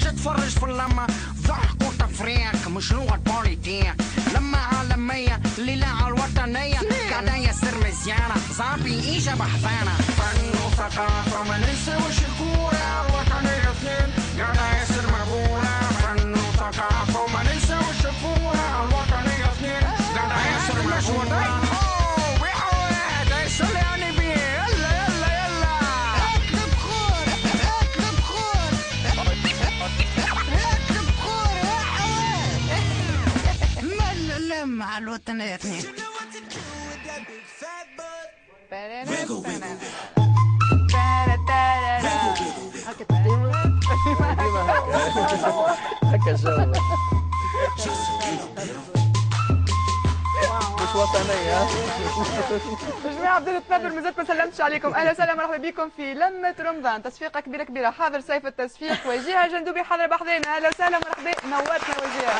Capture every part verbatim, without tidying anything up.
تفرج في اللمة ضحك وتفريق مش لغة بوليتيك. لما عالمية الليلة عالوطنية قاعدة ياسر مزيانة زعبي إجا بحثانة. فن وثقافة ما ننساوش الكورة الوطنية اثنين قاعدة ياسر مقبولة. فن وثقافة وما ننساوش الكورة الوطنية اثنين قاعدة ياسر مقبولة. مع الوطنية اثنين. هكا جو مش وطنية. جماعة عبد التنبر مازلت ما سلمتش عليكم. اهلا وسهلا مرحبا بكم في لمة رمضان. تصفيقة كبيرة كبيرة حاضر سيف التصفيق وجيهة جندوبي حاضر بحضينا. اهلا وسهلا مرحبا نورتنا وجيهة.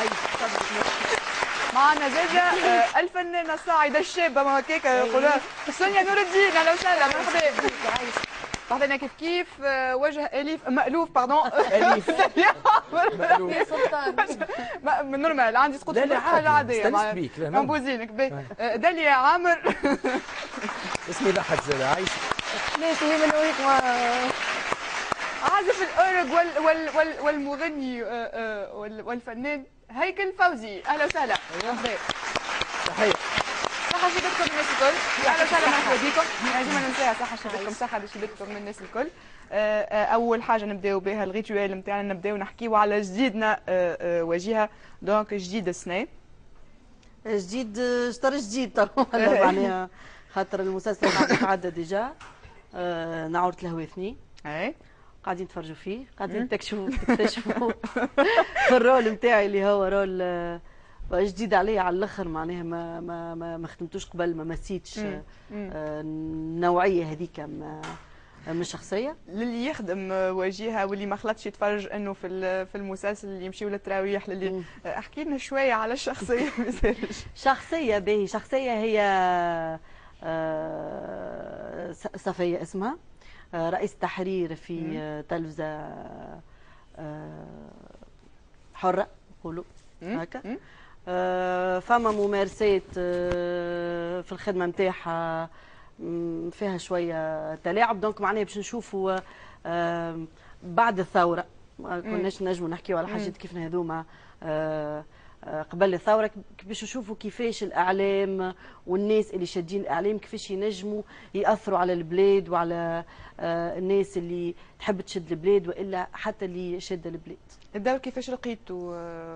معنا زوجة الفنانة الصاعدة الشابة ما هكاك يقولوها سونيا نور الدين. اهلا وسهلا مرحبا. بعدين كيف كيف وجه اليف مألوف باردون اليف مألوف من نورمال عندي سقوط في حاجة عادية منبوزينك داليا عامر. اسمي ضحك زاد عايش ليش هي من اوريك عازف الاورج وال وال وال والمغني والفنان هيكل فوزي. اهلا وسهلا. صحيح. صحة شبكتكم الناس الكل. اهلا وسهلا مرحبا بكم. ديما ننساها صحة شبكتكم صحة شبكتكم من الناس الكل. اول حاجة نبداو بها الريتوال نتاعنا نبداو نحكيو على جديدنا وجيهة. دونك جديد السنة. جديد شطر جديد طبعا معناها خاطر المسلسل قاعد يتعدى ديجا. نعورة الهواثني. اي قاعدين نتفرجوا فيه قاعدين تكتشفوا تكتشفوا الرول نتاعي اللي هو رول جديد عليا على الاخر معناها ما ما ما, ما خدمتوش قبل ما مسيتش النوعيه هذيك من الشخصيه. للي يخدم وجيهه واللي ما خلطش يتفرج انه في في المسلسل اللي يمشيوا للتراويح للي احكي لنا شويه على الشخصيه. شخصيه باهي شخصيه هي صفيه اسمها رئيس تحرير في تلفزه حره نقولوا هكا. فما ممارسات في الخدمه نتاعها فيها شويه تلاعب. دونك معناها باش نشوفوا بعد الثوره ما كناش نجموا نحكيو على حاجات كيف هذوما قبل الثوره باش نشوفوا كيفاش الاعلام والناس اللي شادين الاعلام كيفاش ينجموا ياثروا على البلاد وعلى الناس اللي تحب تشد البلاد والا حتى اللي شاده البلاد. الدور كيفاش لقيتوا؟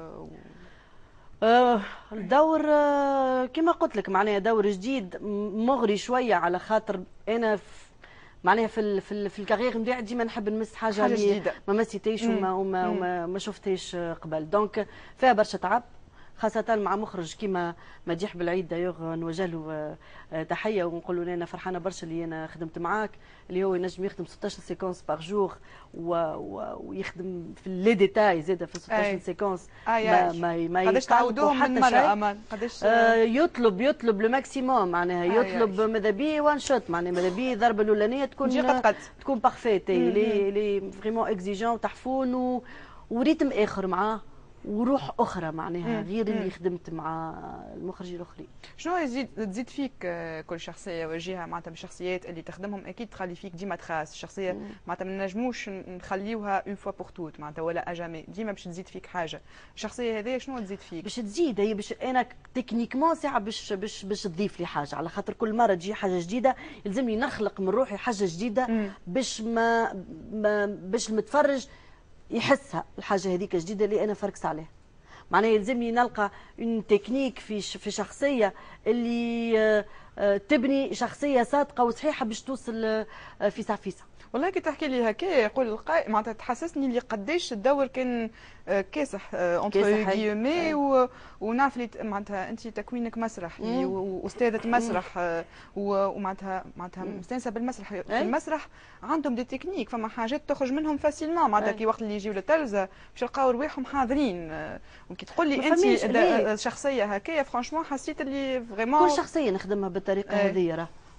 آه الدور آه كما قلت لك معناها دور جديد مغري شويه على خاطر انا معناها في ال في, ال في الكارير نتاعي ديما نحب نمس حاجه, حاجة جديده ما مسيتيش وما وما, وما ما شفتهاش قبل. دونك فيها برشا تعب خاصة مع مخرج كيما مديح بالعيد دايوغ نوجه له تحية ونقول له أنا فرحانة برشا اللي أنا خدمت معاك اللي هو ينجم يخدم ستاشر سيكونس باغ جور ويخدم في لي ديتاي زاد في ستاشر سيكونس ما ما ما قداش تعودوهم من مرة أمان قداش آه يطلب يطلب لو ماكسيموم معناها يطلب ماذا بيه وان شوت معناها ماذا بيه الضربة الأولانية تكون قد قد. تكون بارفيت لي لي فريمون اكزيجون وتحفون وريتم آخر معاه وروح اخرى معناها غير اللي خدمت مع المخرجين الاخرين. شنو يزيد تزيد فيك كل شخصيه وجهها معناتها بالشخصيات اللي تخدمهم اكيد تخلي فيك ديما تخاس الشخصيه معناتها ما نجموش نخليوها اون فوا بور توت معناتها ولا اجامي ديما باش تزيد فيك حاجه. الشخصيه هذه شنو تزيد فيك؟ باش تزيد هي باش انا تكنيكمون ساعه باش باش باش تضيف لي حاجه على خاطر كل مره تجي حاجه جديده يلزمني نخلق من روحي حاجه جديده باش ما, ما باش المتفرج يحسها الحاجه هذيك جديده اللي انا فركس عليها. معناها يلزمني نلقى اون تكنيك في في شخصيه اللي تبني شخصيه صادقه وصحيحه باش توصل فيسع فيسع. والله كي تحكي لي هكا يقول القائل معناتها تحسسني اللي قداش الدور كان كاسح اونتر جيمي ونعرف لي معناتها انت تكوينك مسرحي واستاذه مسرح ومعناتها معناتها مستانسه بالمسرح. في المسرح عندهم دي تكنيك فما حاجات تخرج منهم فاسيلمون معناتها كي وقت اللي يجيو للتلفزه باش يلقاو رواحهم حاضرين. وكي تقول لي انت شخصيه هكايا فرانشمون حسيت اللي فريمون كل شخصيه نخدمها بالطريقه هذه راه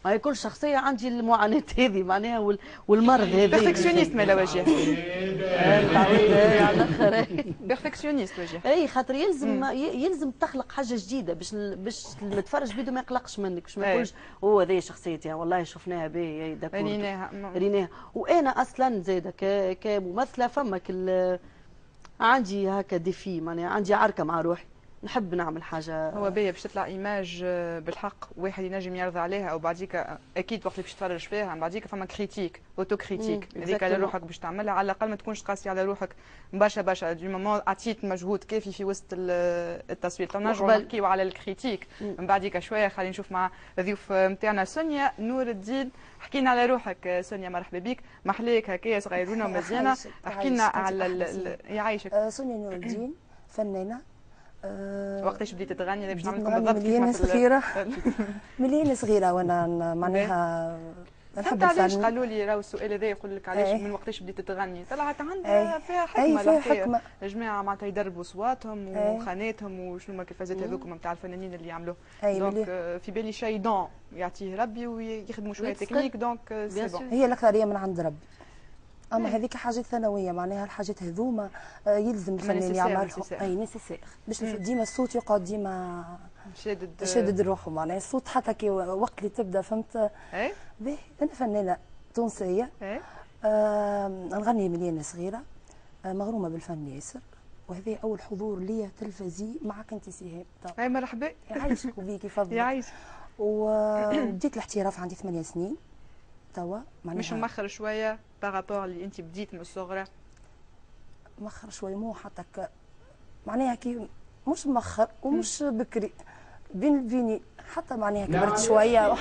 هي كل شخصيه عندي المعاناه هذه معناها وال... والمرض هذا. بيرفكسيونيست ما وجه. تعودت على الاخر. بيرفكسيونيست وجه. اي خاطر يلزم يلزم تخلق حاجه جديده باش باش المتفرج بيدو ما يقلقش منك، باش ما يقولش هو هذه شخصيتي والله شفناها باهي داكور ريناها ريناها. وانا اصلا زايده كممثله فما كل عندي هكا ديفي معناها عندي عركه مع روحي، نحب نعمل حاجه. هو باهي باش تطلع ايماج بالحق واحد ينجم يرضى عليها، او بعديك اكيد وقت اللي باش تتفرج فيها بعديك فما كريتيك اوتو كريتيك هذيك على روحك باش تعملها، على الاقل ما تكونش قاسي على روحك برشا برشا دي مومون عطيت مجهود كافي في وسط التصوير. تو نرجعوا نحكيو على الكريتيك من بعديك شويه. خلينا نشوف مع الضيوف نتاعنا سونيا نور الدين. حكينا على روحك سونيا، مرحبا بك، محليك هكايا صغيرونه ومزيانه. احكي لنا على يعيشك. سونيا نور الدين فنانه. أه وقتاش بديت تغني؟ باش نعملكم بالضبط مليانه صغيره مليانه صغيره وانا معناها نحب علاش قالوا لي راهو السؤال هذا يقول لك علاش من وقتاش بديت تغني؟ طلعت عندها فيها حكمه. فيها حكمه الجماعه معناتها يدربوا صواتهم وخاناتهم وشنو ما الكيفازات هذوكم نتاع الفنانين اللي يعملوه. دونك في بالي شيء دون يعطيه ربي ويخدموا شويه تكنيك. دونك سي بون هي الاكثريه من عند ربي. اما هذيك حاجات ثانويه معناها الحاجات هذوما يلزم الفنان يعملهم. اي نيسيسير باش ديما الصوت يقعد ديما شادد شادد روحه معناها الصوت حتى كي وقت اللي تبدا فهمت. اي باهي انا فنانه تونسيه. اي آه نغني من وانا صغيره. آه مغرومه بالفن ياسر، وهذا اول حضور ليا تلفزي معك انت سهام. اي مرحبا يعيشك وبيكي فضلك. يعيشك. وبديت الاحتراف عندي ثمانية سنين توا معناها. مش مؤخر شويه بارابور اللي انت بديت من الصغرى؟ مؤخر شويه مو حتى ك معناها كي مش مؤخر ومش بكري بين بيني حتى معناها كبرت شويه.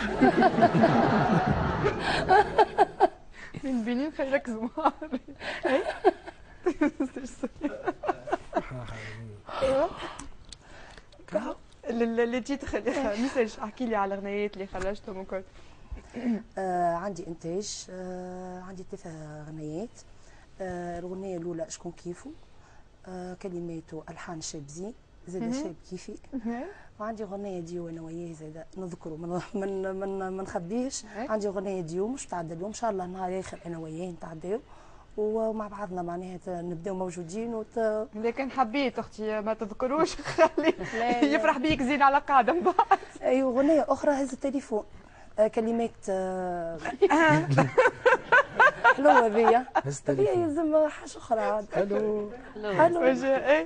بين بيني خلي ركزوا معايا. ايوا اللي جيت ميساج احكي لي على الغنيات اللي خرجتهم وكل. آه عندي انتاج. آه عندي ثلاثة غنيات. آه الاغنيه الاولى شكون كيفو. آه كلماته الحان شاب زين زاد شاب كيفي. وعندي اغنيه ديو انا وياه زاد نذكروا من من من ما نخبيهش. عندي اغنيه ديو مش تعدى اليوم ان شاء الله نهار اخر انا وياه نتعداو ومع بعضنا معناها نبداو موجودين. وت... لكن حبيت اختي ما تذكروش خلي يفرح بيك زين على قاعده من بعد. ايوه اغنيه اخرى هز التليفون. آه كلمات آه حلوه ذي. هز التليفون يلزم حاجه اخرى عاد. حلو حلو. اي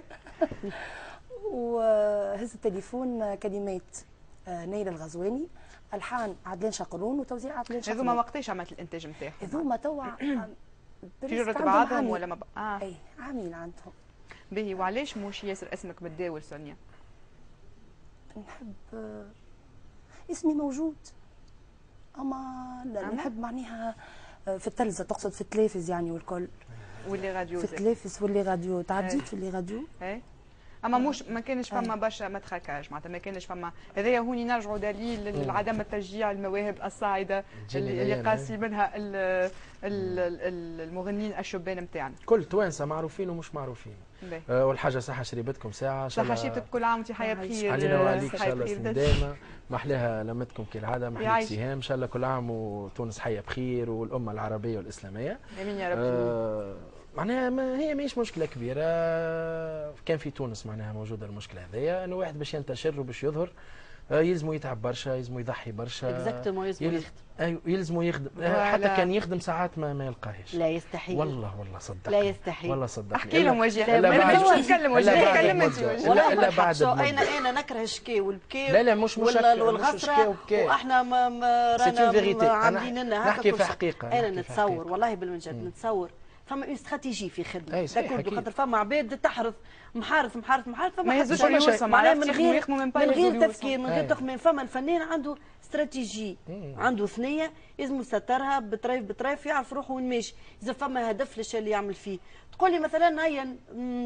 وهز التليفون كلمات آه نيل الغزواني، الحان عدلان شقرون وتوزيع عدلان شقرون. هذوما وقتاش عملت الانتاج نتاعهم؟ هذوما توا في جرة بعضهم ولا ما بقى؟ اه اي عامين عندهم. باهي وعلاش مش ياسر اسمك متداول سونيا؟ نحب آه اسمي موجود اما لا نحب معناها في التلفزه تقصد في التلفز يعني والكل. واللي راديو في التلفز واللي راديو تعديت في اللي راديو. اي اما مش ما كانش فما برشا ما تخكاش معناتها ما كانش فما. هذايا هوني نرجعوا دليل لعدم التشجيع المواهب الصاعده اللي قاسي منها المغنيين الشبان نتاعنا. كل توانسه معروفين ومش معروفين. أه والحاجه صحه شريبتكم ساعه. صحه شريبتك كل عام وانت حياه بخير. علينا وعليك ان شاء الله سنين دائمه. محلاها لمتكم كالعاده محليك سهام ان شاء الله كل عام وتونس حيه بخير والامه العربيه والاسلاميه. امين يا رب. أه معناها ما هي ماهيش مشكله كبيره. كان في تونس معناها موجوده المشكله هذيا انه واحد باش ينتشر وباش يظهر يلزمو يتعب برشا، يلزمو يضحي برشا. اكزاكتومون يلزمو يخدم. ايوه يلزمو يخدم. حتى كان يخدم ساعات ما, ما يلقاهاش. لا يستحيل. والله والله صدقني. لا يستحيل. والله صدقني. احكي لهم وجيه. لا ما نجمش نتكلم وجيه. نتكلم انت وجيه. لا لا بعد. انا انا نكره الشكي والبكي. لا لا مش مش والغثره واحنا ما رانا عاملين لنا هكا. نحكي في حقيقه. انا نتصور والله بالمنجد نتصور فما اون استراتيجي في خدمه. داكور خاطر فما عباد تحرث محارث محارث محارث فما ما يهزوش اليوسم معناها من غير من غير تفكير من غير تخمين. فما الفنان عنده استراتيجي عنده ثنيه لازم يسترها بطريف بطريف يعرف روحه وين ماشي. اذا فما هدف للشيء اللي يعمل فيه تقول لي مثلا هيا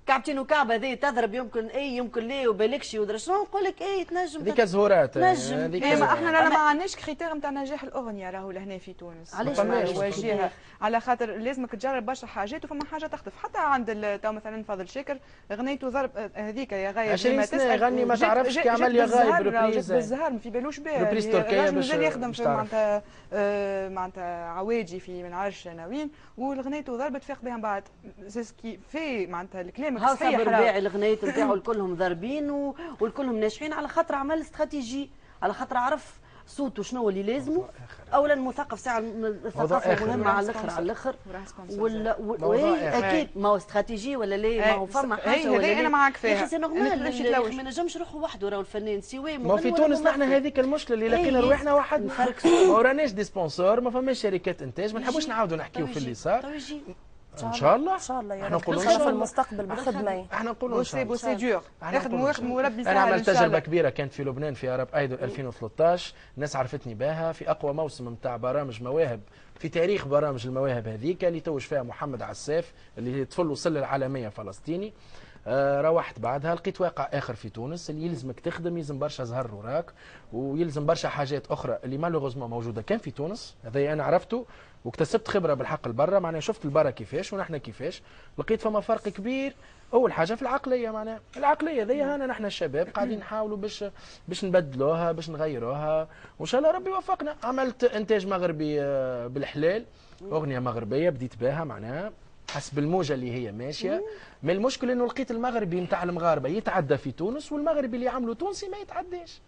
كعبتين وكعبه هذه تضرب يمكن اي يمكن لا وبالكش ودرا شنو نقول لك اي تنجم هذيك زهورات نجم. هذيك ايه ما احنا لا ما عندناش كريتير نتاع نجاح الاغنيه راهو لهنا في تونس علاش فما ما عندناش واجهه على خاطر لازمك تجرب برشا حاجات وفما حاجه تخطف حتى عند ال- تو مثلا فاضل شاكر غنيته ضرب هذيك يا غايب عشرين ما سنة تسأل. يغني ما جات- تعرفش جات- كي عمل جات يا غايب بالزهر، راهو ريبريز. جات بالزهر ما في بالوش بها ريبريز هي تركية الراجل باش- مازال يخدم باش في تعرف. معناتها آه، معناتها عواجي في من عرش ناويين والغنيته ضربت فاق بها من بعد سيسكي في معناتها الكلام ها صحيح صبر راهو. باعي الغنيات نتاعو الكلهم ضاربين و- والكلهم ناجحين على خاطر عمل استراتيجي على خاطر عرف صوته شنو اللي لازمه اولا مثقف ساعه الثقافه آخر. مهمه على الاخر على الاخر وراه سبونسر ولا موضوع وإيه آخر. اكيد ما هو استراتيجي ولا ليه ما هو إيه، فما هي- حاجه ولا هذه ليه أنا معاك فيها. يا اخي سي إنك نورمال تمشي اللي- تلوج. ما نجمش يروحوا وحده راهو الفنان سواء ما في مغني ولا تونس نحن ممثل. هذيك المشكله اللي إيه، لقينا رواحنا وحدنا نفركسوا. ما وراناش دي سبونسور ما فماش شركات انتاج ما نحبوش نعاودوا نحكيو في اللي صار تو يجي ان شاء الله ان شاء الله يا احنا رب نقولوا ان نخلص شاء في الله المستقبل بالخدمه. احنا نقولوا ان بوسي شاء الله بوسي دور احنا يخدموا نقولوا يخدموا ربي انا يسهل عملت إن شاء تجربه الله. كبيره كانت في لبنان في ارب ايدول ألفين وثلاثطاش الناس عرفتني بها في اقوى موسم نتاع برامج مواهب في تاريخ برامج المواهب هذيك اللي توج فيها محمد عساف اللي طفل وصل العالميه فلسطيني. آه روحت بعدها لقيت واقع اخر في تونس اللي يلزمك تخدم يلزم برشا زهر وراك ويلزم برشا حاجات اخرى اللي مالوغوزمون موجوده كان في تونس هذا انا عرفته واكتسبت خبره بالحق البرة معناها شفت البرة كيفاش ونحن كيفاش لقيت فما فرق كبير. اول حاجه في العقليه معناها العقليه ذي هنا نحن الشباب قاعدين نحاولوا باش باش نبدلوها باش نغيروها وان شاء الله ربي يوفقنا. عملت انتاج مغربي آه، بالحلال اغنيه مغربيه بديت بها معناها حسب الموجه اللي هي ماشيه. ما المشكل انه لقيت المغربي نتاع المغاربه يتعدى في تونس والمغربي اللي عملوا تونسي ما يتعداش.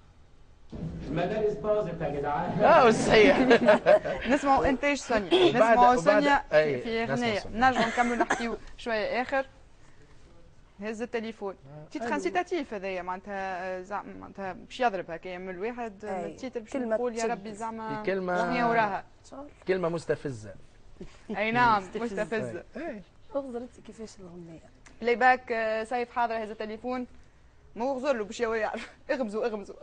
المدارس باظت يا جدعان. اه صحيح. نسمعوا انتاج سونيا وبعد- نسمعوا وبعد- سونيا أي، في نسمع اغنيه سونيا. نرجعوا نكملوا نحكيو شويه اخر. هز التليفون تيتر انسيتاتيف هذايا معناتها زعما معناتها باش يضرب هكايا من الواحد أي، التيتر باش كلمة نقول يا تشد. ربي زعما في كلمة- اغنيه وراها ان شاء الله. كلمه مستفزه. اي نعم مستفزة. مستفزه. اغزر انت كيفاش الاغنيه. بلاي باك آه، سيف حاضر هز التليفون ما هو غزر له باش هو يعرف اغمزوا اغمزوا.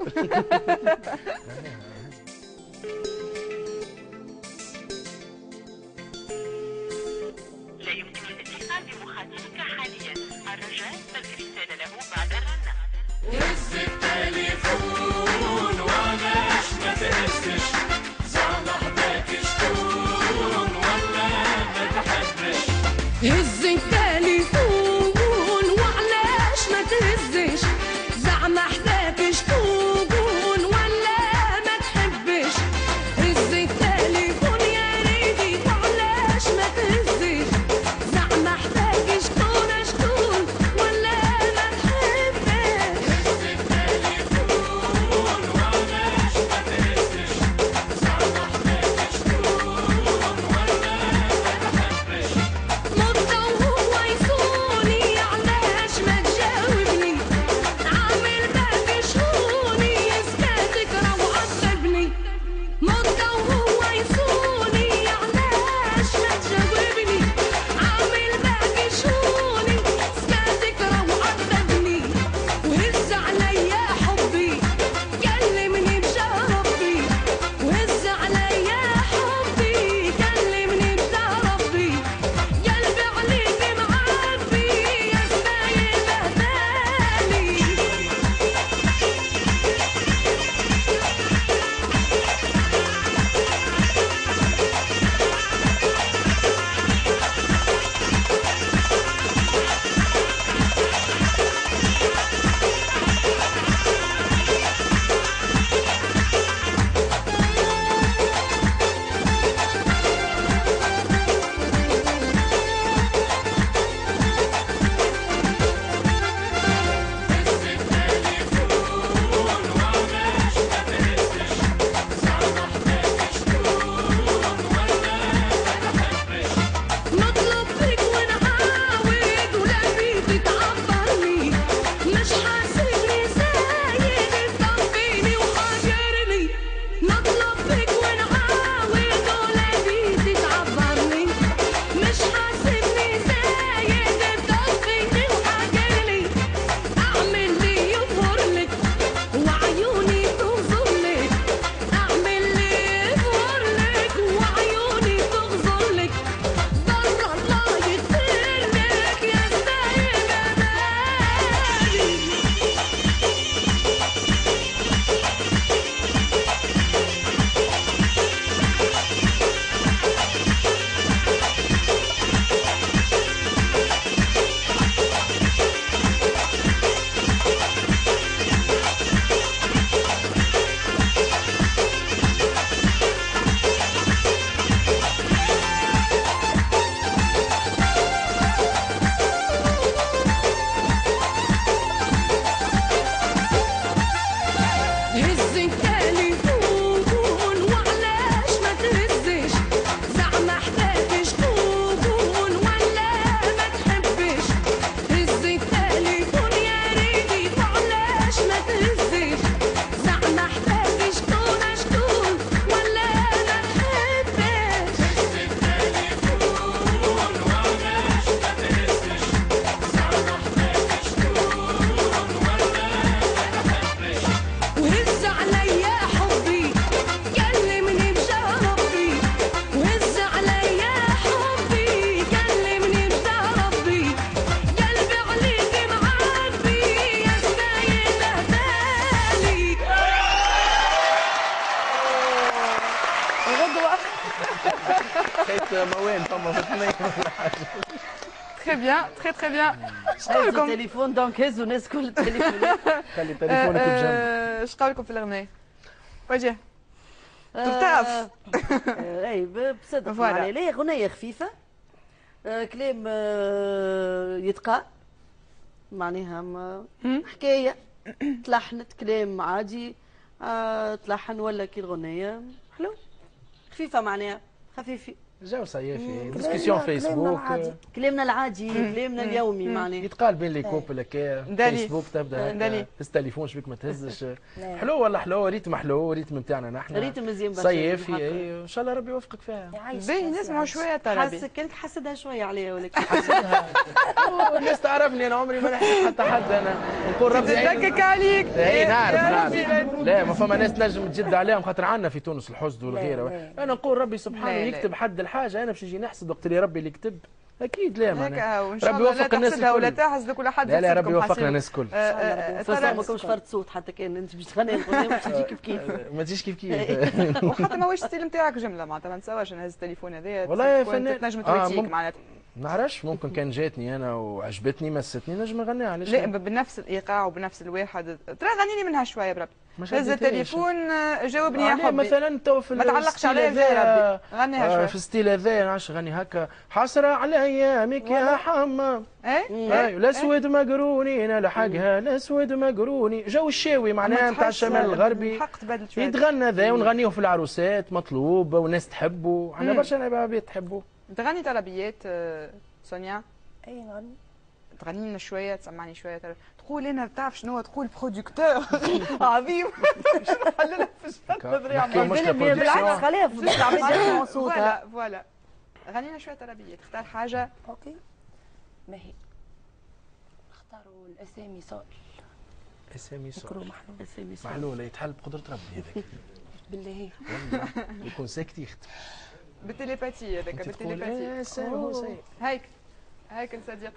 لا يمكن الاتصال بمخاطبك حاليا. الرجاء ترك رسالة له بعد الرنة. هز التليفون وعلاش ما تهزش زعما حداك شكون ولا ما تحبش. هز التليفون وعلاش ما تهزش زعما حداك شكون ولا ما تحبش. هز التليفون يا ريدي وعلاش ما تهزش زعما حداك شكون شكون ولا ما تحبش. هز التليفون وعلاش ما تهزش زعما حداك شكون ولا ما تحبش. مدة وهو لقيت موال فما في الحنين ولا حاجه. تري بيان تري تري بيان. هزوا التليفون دونك هزوا الناس كل التليفونات. خلي تليفونك بجنب. اش قال لكم في الاغنيه؟ وجه ترتاف. اي بصدق فوالا. معناها ليه اغنيه خفيفه آه، كلام آه، يتقال معناها ما- حكايه تلحنت كلام عادي آه، تلحن ولا كي الغنيه حلو خفيفه معناها خفيفي جو صيفي ديسكسيون فيسبوك كلامنا العادي كلامنا اليومي معناها يتقال بين لي كوبل هكا دالي. فيسبوك تبدا دالي. هكا تهز التليفون شبيك ما تهزش حلو ولا حلو ريتم حلو ريتم نتاعنا نحن ريتم مزيان برشا صيفي بالحق. اي ان شاء الله ربي يوفقك فيها باهي نسمعوا شويه طربي. حاسك كانك حسدها شويه عليها ولكن الناس تعرفني انا عمري ما نحسد حتى حد انا نقول ربي يعين- تدكك عليك. اي نعرف يا نعرف ربي. لا ما فما ناس تنجم تجد عليهم خاطر عندنا في تونس الحسد والغيره لا. انا نقول ربي سبحانه لا، لا. يكتب حد الحاجه انا باش نجي نحسد وقت اللي ربي اللي يكتب اكيد لا هكا معناها وان شاء ربي الله لا يوفق الناس تحسدها ولا الكل تحسدك ولا حد لا لا يحسدكم ربي يوفقنا حسيب. الناس الكل آه، آه، فصل ترى- ما كنتش فرد صوت حتى كان انت باش تغني الاغنيه باش تجي كيف كيف ما تجيش كيف كيف وحتى ما واش ستيل نتاعك جمله معناتها ما نسواش نهز التليفون هذايا والله تكون فنان. تنجم آه، تويتيك ممكن. معناتها. نعرفش ممكن كان جاتني انا وعجبتني مستني نجم نغنيها علاش لا بنفس الايقاع وبنفس الواحد ترى غني لي منها شويه بربي. ما هز شديتهاش. التليفون آه، جاوبني يا عليه حبي. مثلا تو في ما تعلقش الستيل عليا هذا، يا ربي. غنيها آه، شوية. في الستيل هذا نعرفش غني هكا حسرة على ايامك يا حمام اي اي الاسود مقروني انا لحقها الاسود مقروني جو الشاوي معناها نتاع الشمال الغربي حق تبدل شويه. يتغنى ذا ونغنيه في العروسات مطلوب والناس تحبه عندنا مم. برشا لعبة تحبه تغني طلبيات آه، سونيا اي نغني تغني لنا شويه تسمعني شويه ترى. تقول انا بتعرف شنو تقول بروديكتور عظيم نحللها في الشات ذريعه نحكيو مش بالك بالعكس برودكسيون خليها في العباد يسمعوا صوتها فوالا فوالا غني لنا شويه طلبيات اختار حاجه. اوكي ما هي نختاروا الاسامي صار اسامي صوت ذكروا محلول اسامي صوت. محلولة يتحل بقدرة ربي هذاك بالله والله يكون ساكت يختم بالتليباتي هذاك انت تقول بالتليباتي. ايه سهل هو سهل هيك هيك الصديق.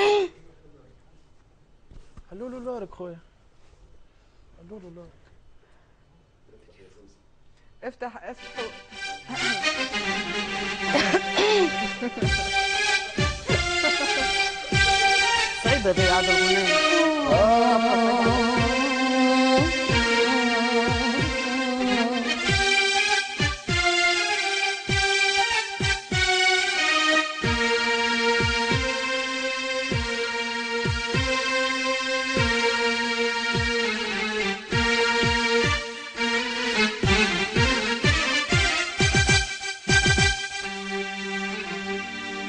خلوا له لورك خويا خلوا له لورك افتح افتح صعيبه هذه عاد الغنايه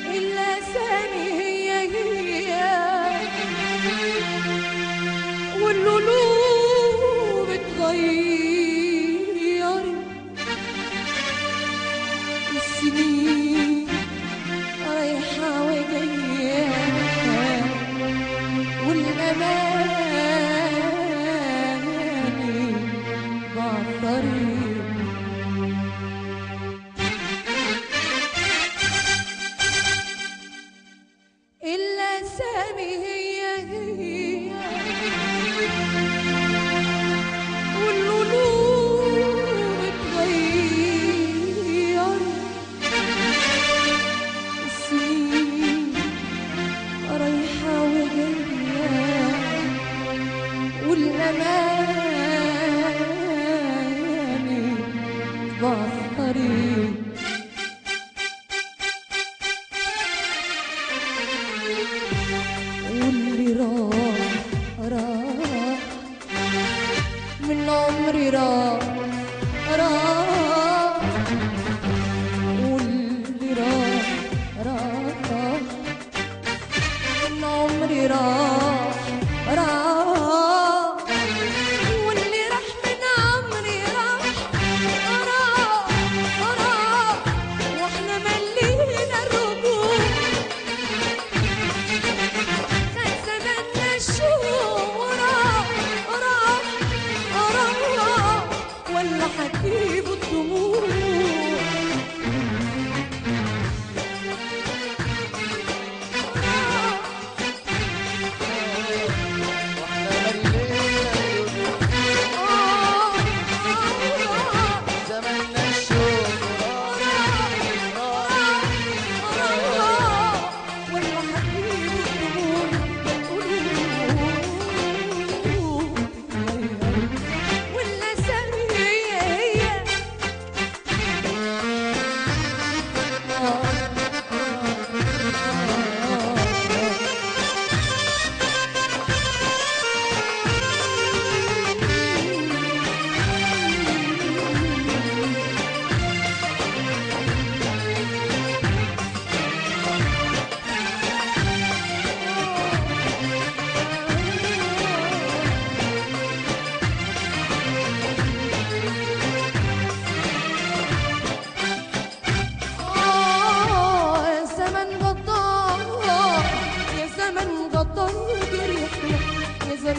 الأسامي هي هي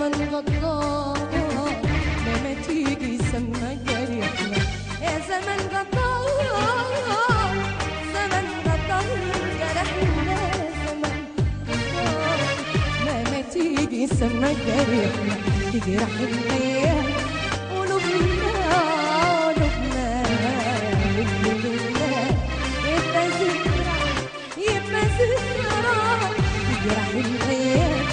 زمن غدار لما تيجي سما جريحنا يا زمن غدار زمن غدار جرحنا زمن غدار لما تيجي سما جريحنا تجرح الايام قلوبنا قلوبنا قلوبنا يبقى ذكرى يبقى ذكرى تجرح الايام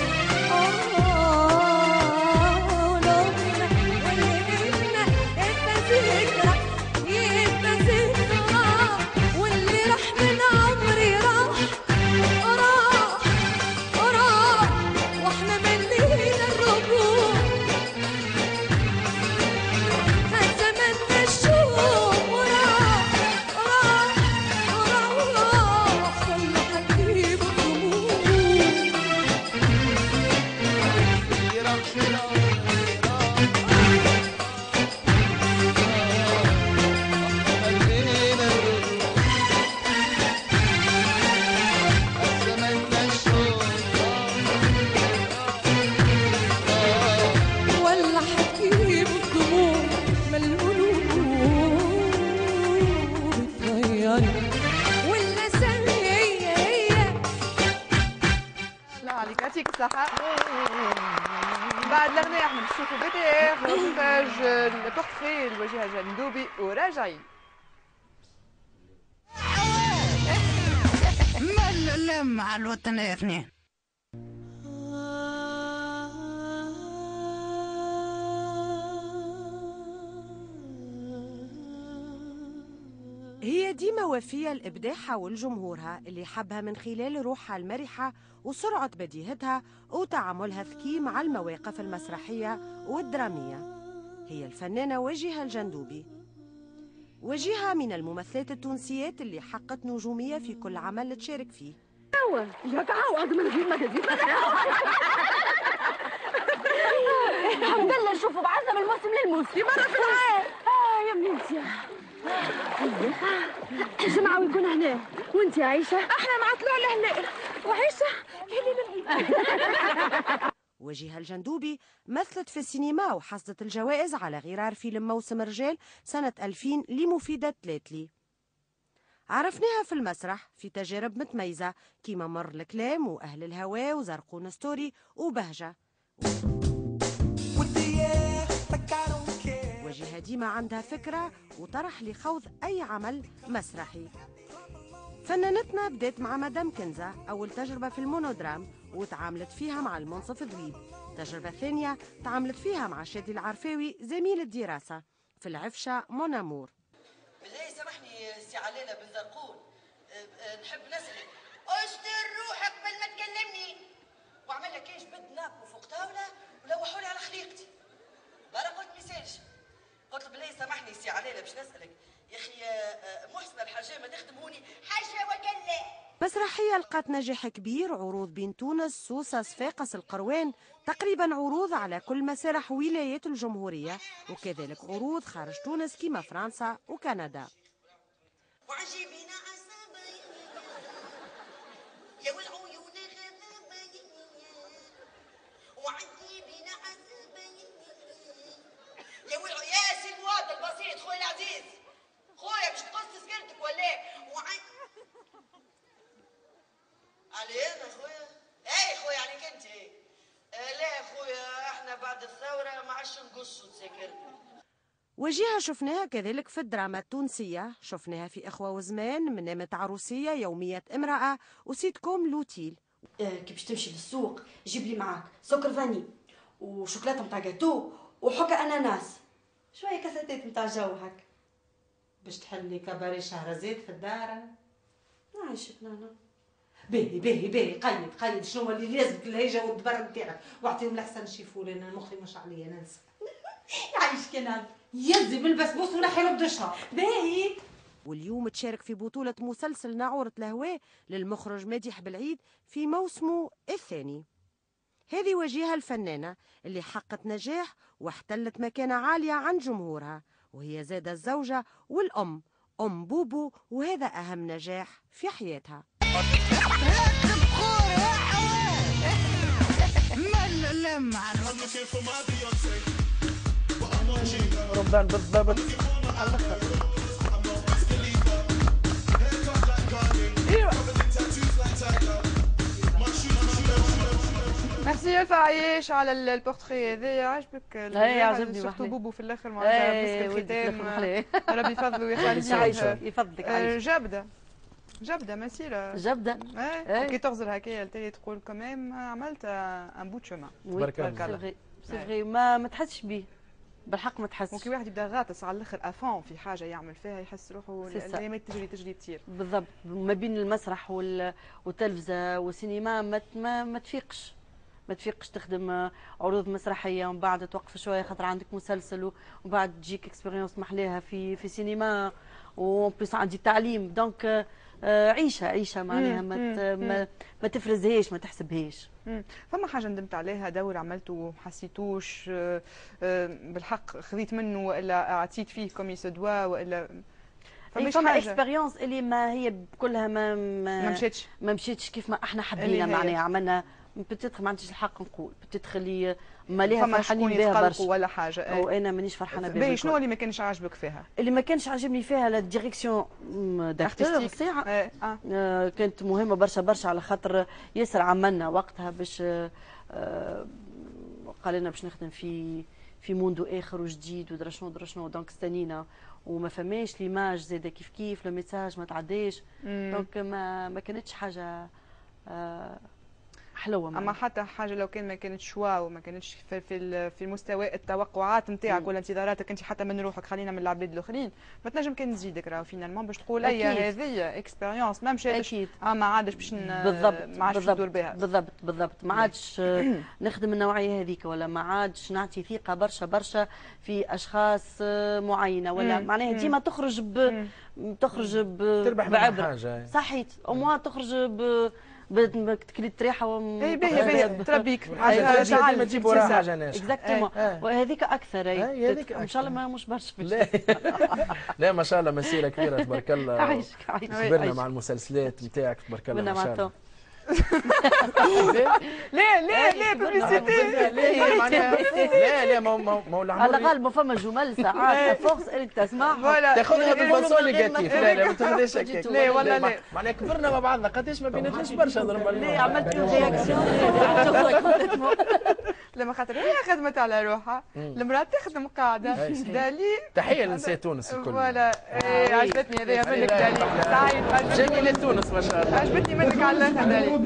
بعد الأغنية احنا نشوفوا بي تي ار مونتاج البورتري الوجيهة جندوبي وراجعين. لا مع الوطن اثنين. هي ديما وفية لإبداعها ولجمهورها اللي حبها من خلال روحها المرحة وسرعة بديهتها وتعاملها ذكي مع المواقف المسرحية والدرامية. هي الفنانة وجيهة الجندوبي. وجيهة من الممثلات التونسيات اللي حققت نجومية في كل عمل تشارك فيه. يا تعاود من غير مجازين. الحمد لله نشوفوا بعزة من الموسم للموسم مرة في العام. اه يا بنتي جمعة ويكون هنا وانت يا عيشة احنا مع طلوع لهنا وعيشة وجيهة الجندوبي مثلت في السينما وحصدت الجوائز على غرار فيلم موسم رجال سنة ألفين لمفيدة تلاتلي. عرفناها في المسرح في تجارب متميزة كيما مر الكلام وأهل الهوى وزرقون ستوري وبهجة. وجيهة ديما عندها فكرة وطرح لخوض أي عمل مسرحي. فنانتنا بدات مع مدام كنزة أول تجربة في المونودرام وتعاملت فيها مع المنصف دويب. تجربة ثانية تعاملت فيها مع شادي العرفاوي زميل الدراسة في العفشة مونامور. بالله سامحني سي علالة بن زرقون نحب نسألك اشتر روحك قبل ما تكلمني وعمل لك ايش بد ناكلوا فوق طاولة ولوحوا لي على خليقتي. برا قلت ميساج قلت بالله سامحني سي علالة باش نسألك يا اخي محسنة الحاجة ما تخدموني حاجة وكلا. مسرحية لقات نجاح كبير، عروض بين تونس سوسة صفاقس القروان، تقريبا عروض على كل مسارح ولايات الجمهورية وكذلك عروض خارج تونس كيما فرنسا وكندا. وعجيبنا عصابة يا والعيون غضبة وعجيبنا عصابة يا والعيون يا سي المواطن البسيط خويا العزيز خويا باش تقص سكرتك ولا وعي علينا خويا اي خويا عليك انت آه لا خويا احنا بعد الثوره ما عادش نقصوا سكرتنا. وجيهة شفناها كذلك في الدراما التونسية، شفناها في إخوة وزمان، منامة عروسية، يومية امرأة، وسيت كوم لوتيل. آه كي باش تمشي للسوق جيب لي معاك سكر فاني وشوكولاته نتاع جاتو وحكى اناناس شويه كاساتات نتاع جو هكا باش تحلي كباري شهرزاد في الدار. نعيشك نانا. باهي باهي باهي قيد قيد شنو اللي لازمك الهيجه والدبر نتاعك واعطيهم لحسن شيفوا لنا مخي مش عليا ننسى. يعيشك يا نانا. يزي بالبسبوس ونحي ردشها. باهي. واليوم تشارك في بطولة مسلسل ناعورة الهواء للمخرج مادح بالعيد في موسمه الثاني. هذه وجيهة الفنانة اللي حققت نجاح واحتلت مكانة عالية عند جمهورها، وهي زادة الزوجة والأم أم بوبو، وهذا أهم نجاح في حياتها. رمضان بالضبط. ايوه ميرسي الف عايش على ال- البورتري هذايا. عجبك؟ اي عجبني سورتو محلاه. بوبو في الاخر اي معناتها مسك ولدي في الختام. الآخر محلاه. ربي يفضله عايشة ويخليه. يفضلك آه، عايشة. جبده جبده مسيره جبده. اي كي تغزر هكايا تالي تقول كمام عملت ان بوت شومان. تبارك الله. سي فغي ما ما تحسش بيه بالحق ما تحسش. ممكن واحد يبدا غاطس على الاخر افون في حاجه يعمل فيها يحس روحه سي سا. الايامات تجري تجري تطير. بالضبط ما بين المسرح وال- والتلفزه والسينما ما ت- ما, ما تفيقش ما تفيقش تخدم عروض مسرحيه ومن بعد توقف شويه خاطر عندك مسلسل ومن بعد تجيك اكسبيريونس محليها في في سينما وان بليس عندي تعليم دونك آه، عيشه عيشه معناها ما ت- ما, ما تفرزهاش ما تحسبهاش. مم. فما حاجه ندمت عليها دور عملته وما حسيتوش آه، آه، بالحق خذيت منه والا اعطيت فيه كوم يسدوا والا فما فما اكسبيريونس اللي ما هي كلها ما ما, ما مشيتش ما مشيتش كيف ما احنا اللي حبينا هي. معناها عملنا بتدخل ما عنديش الحق نقول بتدخل اللي ما ليها فما فرحانين شكون بها يتقلقوا برشا ولا حاجه او انا مانيش فرحانه بها باهي بالكل. شنو اللي ما كانش عاجبك فيها؟ اللي ما كانش عاجبني فيها لا ديريكسيون داكتور Artistique. الساعه إيه، آه. آه، كانت مهمه برشا برشا على خاطر ياسر عملنا وقتها باش آه، آه، قال لنا باش نخدم في في موندو اخر وجديد ودرا شنو درا شنو دونك استنينا وما فماش ليماج زاده كيف كيف لو ميساج ما تعداش مم. دونك ما ما كانتش حاجه آه، حلوه اما معنا. حتى حاجه لو كان ما كانتش شوا وما كانتش في في, ال- في مستوى التوقعات نتاعك ولا انتظاراتك انت حتى من روحك خلينا من العباد الاخرين ما تنجم كان تزيدك راهو فينالمون باش تقول اي أكيد. هذه اكسبيريونس ما مشاتش أكيد. اه ما عادش باش ن- بالضبط ما عادش باش ندور بالضبط بها بالضبط بالضبط ما عادش آه، نخدم النوعيه هذيك ولا ما عادش نعطي ثقه برشا برشا في اشخاص آه، معينه ولا مم. معناها مم. ديما تخرج ب تخرج ب تربح منها بعبره حاجة. صحيت او تخرج ب بتكليت ريحه وم... اي باهي باهي تربيك حاجة تعال ديما تجيب وراها حاجة ناجحة. اكزاكتومون وهذيك اكثر أي، اي هذيك ان شاء الله ما مش برشا لا لا ما شاء الله مسيرة كبيرة تبارك الله. عايشك عايشك صبرنا مع المسلسلات نتاعك تبارك الله كنا ما شاء مع الله. لا لا لا بوبليسيتي لا معناها لا لا ما ما ما هو على الاقل ما فما جمل ساعات فورس انك تسمعها تاخذها بالفاسون نيجاتيف. لا لا ما تاخذهاش هكاك. لا والله لا. معناها كبرنا مع بعضنا قداش ما بيناتناش برشا ضربة. ليه عملت اون رياكسيون لما خاطر هي خدمت على روحها المراه تخدم قاعده أي. دالي تحية لنساء تونس الكل. فوالا إيه، عجبتني هذيا منك دالي سعيد عجبتني. جميلة تونس ما شاء الله. عجبتني منك على الاخر دالي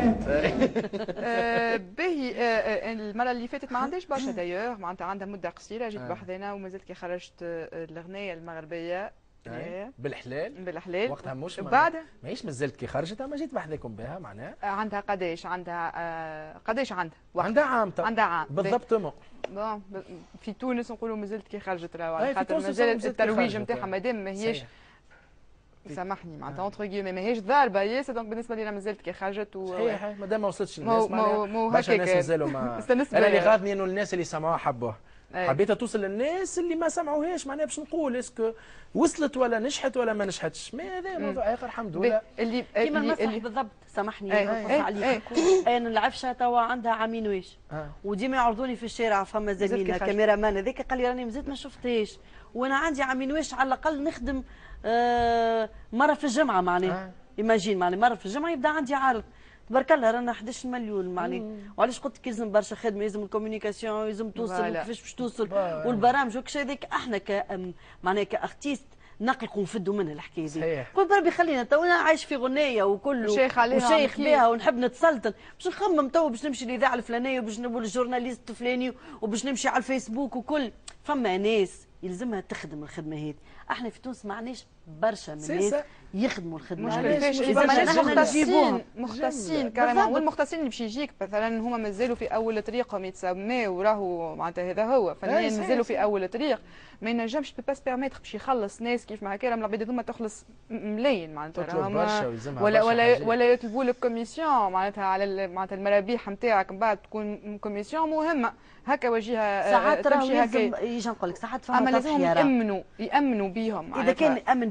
آه، باهي آه، آه، المره اللي فاتت ما عندهاش برشا دايوغ معناتها عندها مده قصيره جيت آه. بحذنا ومازلت كي خرجت آه، الاغنيه المغربيه إيه. بالحلال بالحلال وقتها مش بعد ماهيش مازلت كي خرجت اما جيت بحذاكم بها معناها عندها قداش عندها آه، قداش عندها وقت. عندها عام تو. عندها عام بالضبط مو بون ب- في تونس نقولوا مازلت كي خرجت راهو أي، على في خاطر تونس مازال مازلت كي الترويج خرجت، نتاعها آه. مادام ما هيش صحيح. سامحني معناتها اونتر كيومي ما هيش ضاربه ياسر دونك بالنسبه لي انا مازلت كي خرجت و صحيح ما دام ما وصلتش مو- للناس مو- مو معناها برشا هكاك. ناس مازالوا ما استنست انا اللي بها. غاضني انه الناس اللي سمعوها حبوها. أي. حبيتها توصل للناس اللي ما سمعوهاش معناها باش نقول اسكو وصلت ولا نجحت ولا ما نجحتش ما هذا موضوع اخر الحمد لله. اللي كيما اللي المسرح اللي بالضبط سامحني أي، نقص أي، عليك انا العفشه توا عندها عامين واش آه. وديما يعرضوني في الشارع فما مازال زميلنا كي خرجت. كاميرا مان هذاك قال لي راني مازلت ما شفتهاش وانا عندي عامين واش على الاقل نخدم آه مره في الجمعه معناها آه. ايماجين معناها مره في الجمعه يبدا عندي عرض تبارك الله رانا إحدى عشر مليون معناها وعلاش قلت لك يلزم برشا خدمه يلزم الكوميونيكاسيون يلزم توصل فوالا. كيفاش باش توصل فوالا. والبرامج وكل شيء هذاك احنا ك معناها كارتيست نقلقوا ونفدوا منها الحكايه دي صحيح. قلت بربي خلينا تو انا عايش في غنيه وكل وشيخ عليها وشيخ عم بها ونحب نتسلطن باش نخمم تو باش نمشي للاذاعه الفلانيه وباش نقول الجورناليست الفلاني وباش نمشي على الفيسبوك وكل فما ناس يلزمها تخدم الخدمه هذه احنا في تونس ما عندناش برشا من سي الناس سا. يخدموا الخدمه مشكلة هذه. فيش إذا اذا ما ماناش نحن نجيبوهم مختصين مختصين جملة. كريمون بالضبط. والمختصين اللي باش يجيك مثلا هما مازالوا في اول طريقهم يتسماو راهو معناتها هذا هو أي، فنان صحيح، مازالوا في صحيح. اول طريق ما ينجمش باس بيرميتر باش يخلص ناس كيف ما هكا العباد هذوما تخلص م- ملايين معناتها تطلب راهم برشا ويلزمها ولا برشا ولا حاجات. ولا يطلبوا لك كوميسيون معناتها على ال- معناتها المرابيح نتاعك من بعد تكون كوميسيون مهمه هكا وجهها ساعات راهو تمشي لازم هكا يجي نقول لك ساعات اما فما لازمهم تضحيه راه. يامنوا يامنوا بيهم اذا كان معناتها. يامن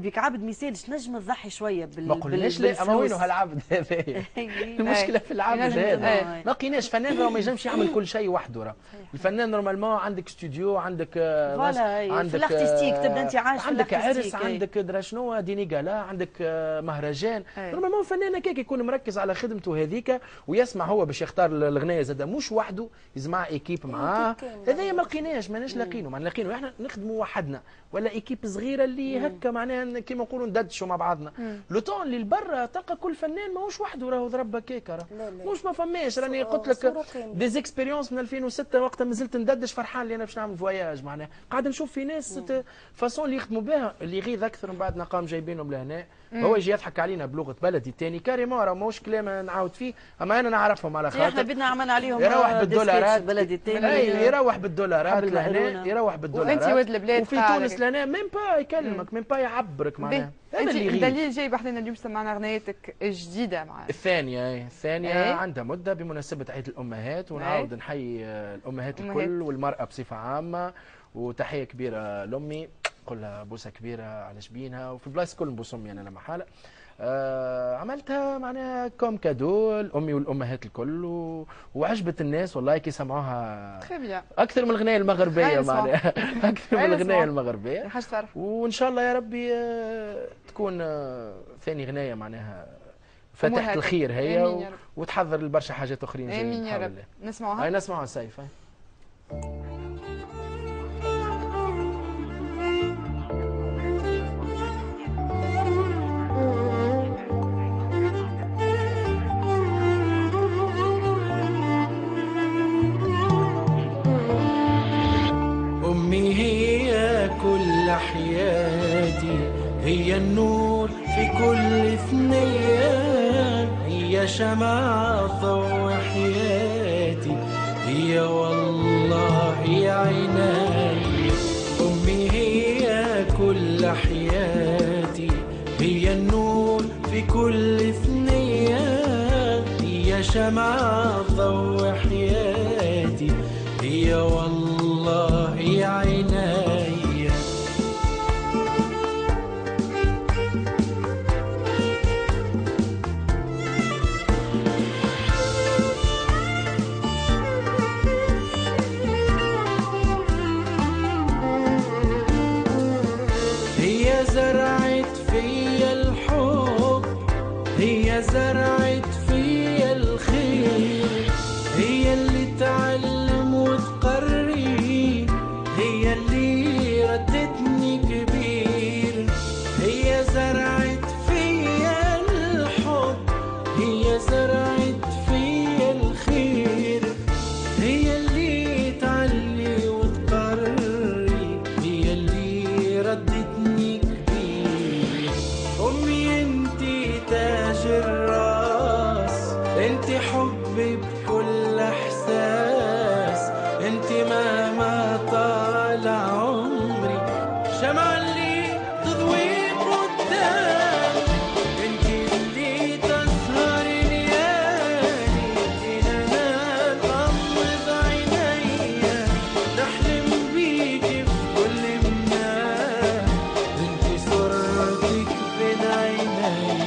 هذيك عبد مثال تنجم تضحي شويه بال ما قلناش لا اما وينو هالعبد هذايا المشكله في العبد هذا ما لقيناش فنان راه ما ينجمش يعمل كل شيء وحده راه الفنان نورمالمون عندك استوديو عندك عندك في الارتستيك تبدا انت عايش عندك عرس عندك درا شنو ديني جالا عندك مهرجان نورمالمون فنان هكاك يكون مركز على خدمته هذيك ويسمع هو باش يختار الغنايه زاد مش وحده يسمع ايكيب معاه هذايا ما لقيناش ماناش لاقينه ما لاقينه احنا نخدموا وحدنا ولا ايكيب صغيره اللي هكا معناها كيما نقولوا ندردشوا مع بعضنا لو طون اللي لبرا تلقى كل فنان ماهوش وحده راهو ضرب هكاك راه مش ما فماش راني قلت لك ديزيكسبيريونس من ألفين وستة وقتها مازلت ندردش فرحان اللي انا باش نعمل فواياج معناها قاعد نشوف في ناس فاسون اللي يخدموا بها اللي يغيظ اكثر من بعد قام جايبينهم لهنا هو يجي يضحك علينا بلغه بلدي الثاني كاريمون راه ماهوش كلام نعاود فيه اما انا نعرفهم على خاطر احنا بدنا عملنا عليهم يروح بالدولارات بلدي الثاني اي يروح بالدولارات لهنا يروح بالدولارات وانت ولد البلاد وفي تونس لهنا ميم با يكلمك ميم با يعبرك معناها هذا اللي يغيظ دليل جايب احنا اليوم سمعنا اغنيتك الجديده معنا الثانيه اي الثانيه ايه؟ عندها مده بمناسبه عيد الامهات ونعاود ايه؟ نحيي الامهات الكل والمراه بصفه عامه وتحيه كبيره لامي كلها بوسه كبيره على جبينها وفي البلايص كل نبوس امي انا لما حاله آه عملتها معناها كوم كادو لامي والامهات الكل و... وعجبت الناس والله كي سمعوها اكثر من الغنايه المغربيه معناها اكثر من الغنايه المغربيه وان شاء الله يا ربي آه تكون آه ثاني غنايه معناها فتحت الخير هي و... وتحضر لبرشا حاجات اخرين جايين امين يا رب نسمعوها هاي نسمعوها سيف أمي هي كل حياتي هي النور في كل ثنية هي شمعة ضوء حياتي هي والله يا عيناي أمي هي كل حياتي هي النور في كل ثنية هي شمعة ضوء حياتي هي والله يا عيناي هي زرعت فيا الحب هي زرعت فيا الخير هي اللي تعلم وتقري هي اللي ردتني كبير هي زرعت فيا الحب هي زرعت فيا الخير هي اللي تعلي وتقري هي اللي ردتني كبير أمي انتي تاج الراس انتي حبي بكل احساس انتي مهما طال عمري شمعة اللي تضوي قدام انتي اللي تسهر ليالي إلى انا غمض عينيا نحلم بيكي في كل منام انتي صورتك بين عيني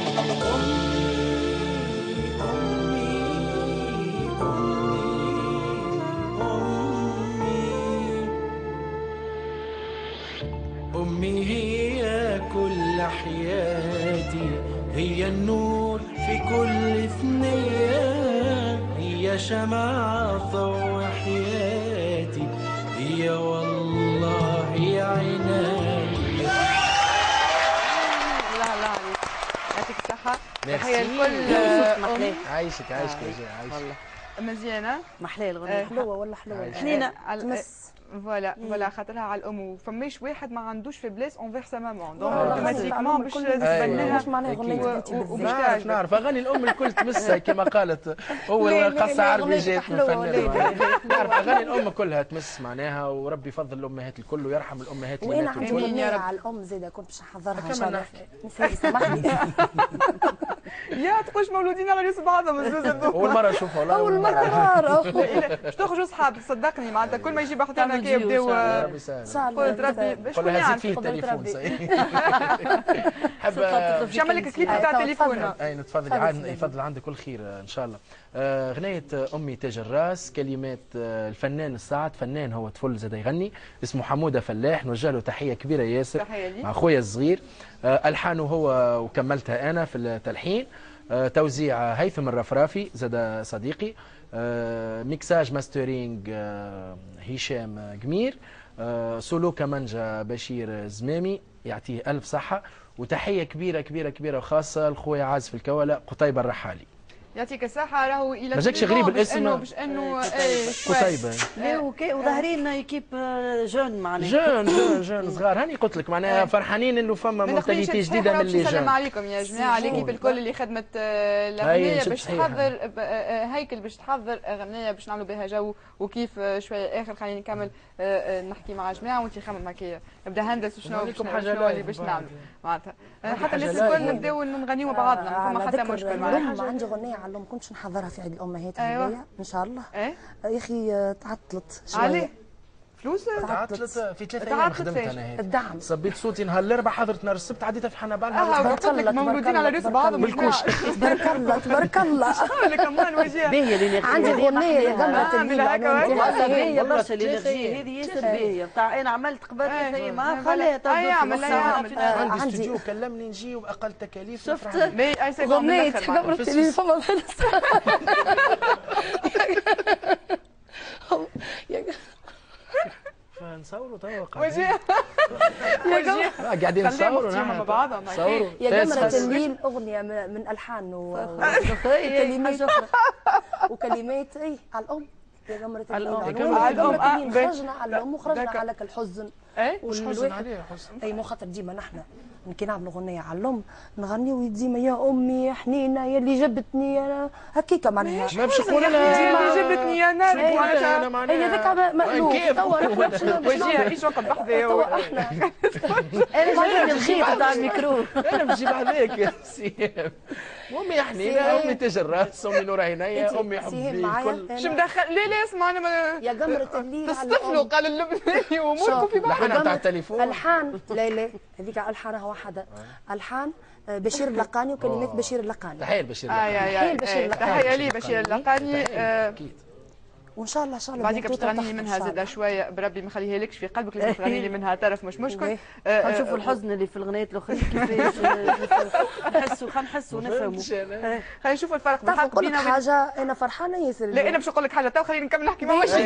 أمي هي كل حياتي هي النور في كل ثنية هي شمعة ضوء حياتي هي والله يا عيناي الله الله عليك يعطيك الصحة تحية لكل عايشك عايشك عايشك مزيانة محلاه الغنية حلوة والله حلوة حنينة تمس فوالا فوالا خاطرها على الام وفماش واحد ما عندوش في بلاص اونفير سا مامون دونك اوتوماتيكمون باش تبنيها مش معناها اغنية وباش نعرف نعرف اغاني الام الكل تمسها كما قالت اول قصه عربي جات من فنان نعرف اغاني الام كلها تمس معناها وربي يفضل الامهات الكل ويرحم الامهات اللي وانا ماتوا عندي اغنية على الام زاده كنت باش نحضرها ان شاء الله نسائي سامحني يا تقولش مولودين على راس بعضهم الزوز هذوما. اول مره نشوفها والله. اول مره نعرف. باش تخرجوا صحاب صدقني معناتها كل ما يجي بحثنا كي يبداو قلت ربي باش كل هذا فيه تليفون حب باش نعمل لك كليب تاع التليفون. اي تفضلي عاد يفضل عندك كل خير ان شاء الله. غنية امي تاج الراس كلمات الفنان السعد، فنان هو طفل زاد يغني اسمه حموده فلاح، نوجه له تحيه كبيره ياسر تحية مع خويا الصغير. الحانه هو وكملتها انا في التلحين، توزيع هيثم الرفرافي زاد صديقي، ميكساج ماسترينج هشام قمير، سولو كمانجا بشير زمامي يعطيه الف صحه، وتحيه كبيره كبيره كبيره وخاصه لخويا عازف الكوالة قتيبه الرحالي. يعطيك الصحة. راهو إلى ما جاكش غريب الاسم انه باش انه قتيبة وظاهرين ايكيب جون معناها جون جون جون صغار. هاني قلت لك معناها فرحانين انه فما مونتاليتي جديده من اللي جون. نسلم عليكم يا جماعة ليكيب الكل اللي خدمت الأغنية باش تحضر هيكل باش تحضر أغنية باش نعملوا بها جو وكيف شوية آخر. خليني نكمل نحكي مع جماعة وأنت خمم هكايا نبدا هندس وشنو شنو اللي باش نعمل معناتها حتى الناس الكل نبداو نغنيو مع بعضنا ما فما حتى مشكل معاها. عندي أغنية علم كنتش نحضرها في عيد الامهات هذيا أيوة. ان شاء الله. ايه يا اخي تعطلت شويه. عليه فلوس تعطلت في ثلاثة ايام خدمت انا هيك. الدعم صبيت صوتي نهار الاربعاء حضرت نهار السبت عديتها في حنبال. اه قلت لك مولودين على راس بعضهم بالكوش. تبارك الله تبارك الله. لك كمان وجيه باهيه عندي اغنيه يا جماعه الليل باهيه برشا الانرجي هذه ياسر باهيه بتاع انا عملت قبل ما خليها تبدا. عندي استوديو كلمني نجي واقل تكاليف. شفت اغنيه قبل التليفون فنصوروا توا وجيه يا جماعه قاعدين نصوروا مع بعضهم صوروا يا جمرة الليل اغنيه من الحان وكلمات وكلمات اي على الام يا جمرة الليل على الام خرجنا على الام وخرجنا على الحزن. اي مش حزن عليه حزن. اي مو خاطر ديما نحن كي نعملوا اغنيه على الام نغنيو ديما يا امي حنينه يا اللي جبتني انا هكيكا معناها. ما باش نقول لها اللي جبتني يا نار هي ذاك مألوف توا وجيه ايش وقت بحذايا توا احنا انا جاي نجيب تاع الميكرو انا نجيب هذاك يا سيام. امي حنينه امي تاج الراس امي نور عينيا امي حبي الكل. شو مدخل ليه ليه اسمع انا يا جمرة الليل تصطفلوا قال اللبناني واموركم في بعض. الحان تاع التليفون الحان لا لا هذيك الحانها واحده الحان بشير اللقاني وكلمات بشير اللقاني. تحيه لبشير اللقاني. بشير اللقاني. تحيه لي بشير اللقاني. اكيد وان شاء الله ان شاء الله بعديك باش تغني لي منها زاده شويه بربي ما خليها لكش في قلبك لازم تغني لي منها طرف مش مشكل. نشوفوا الحزن اللي في الغنيات الاخرين كيفاش نحسوا خلينا نحسوا ونفهموا. خلينا نشوفوا الفرق بالحق بينا. نقول لك حاجه انا فرحانه ياسر. لا انا باش نقول لك حاجه تو خلينا نكمل نحكي مع وجهي.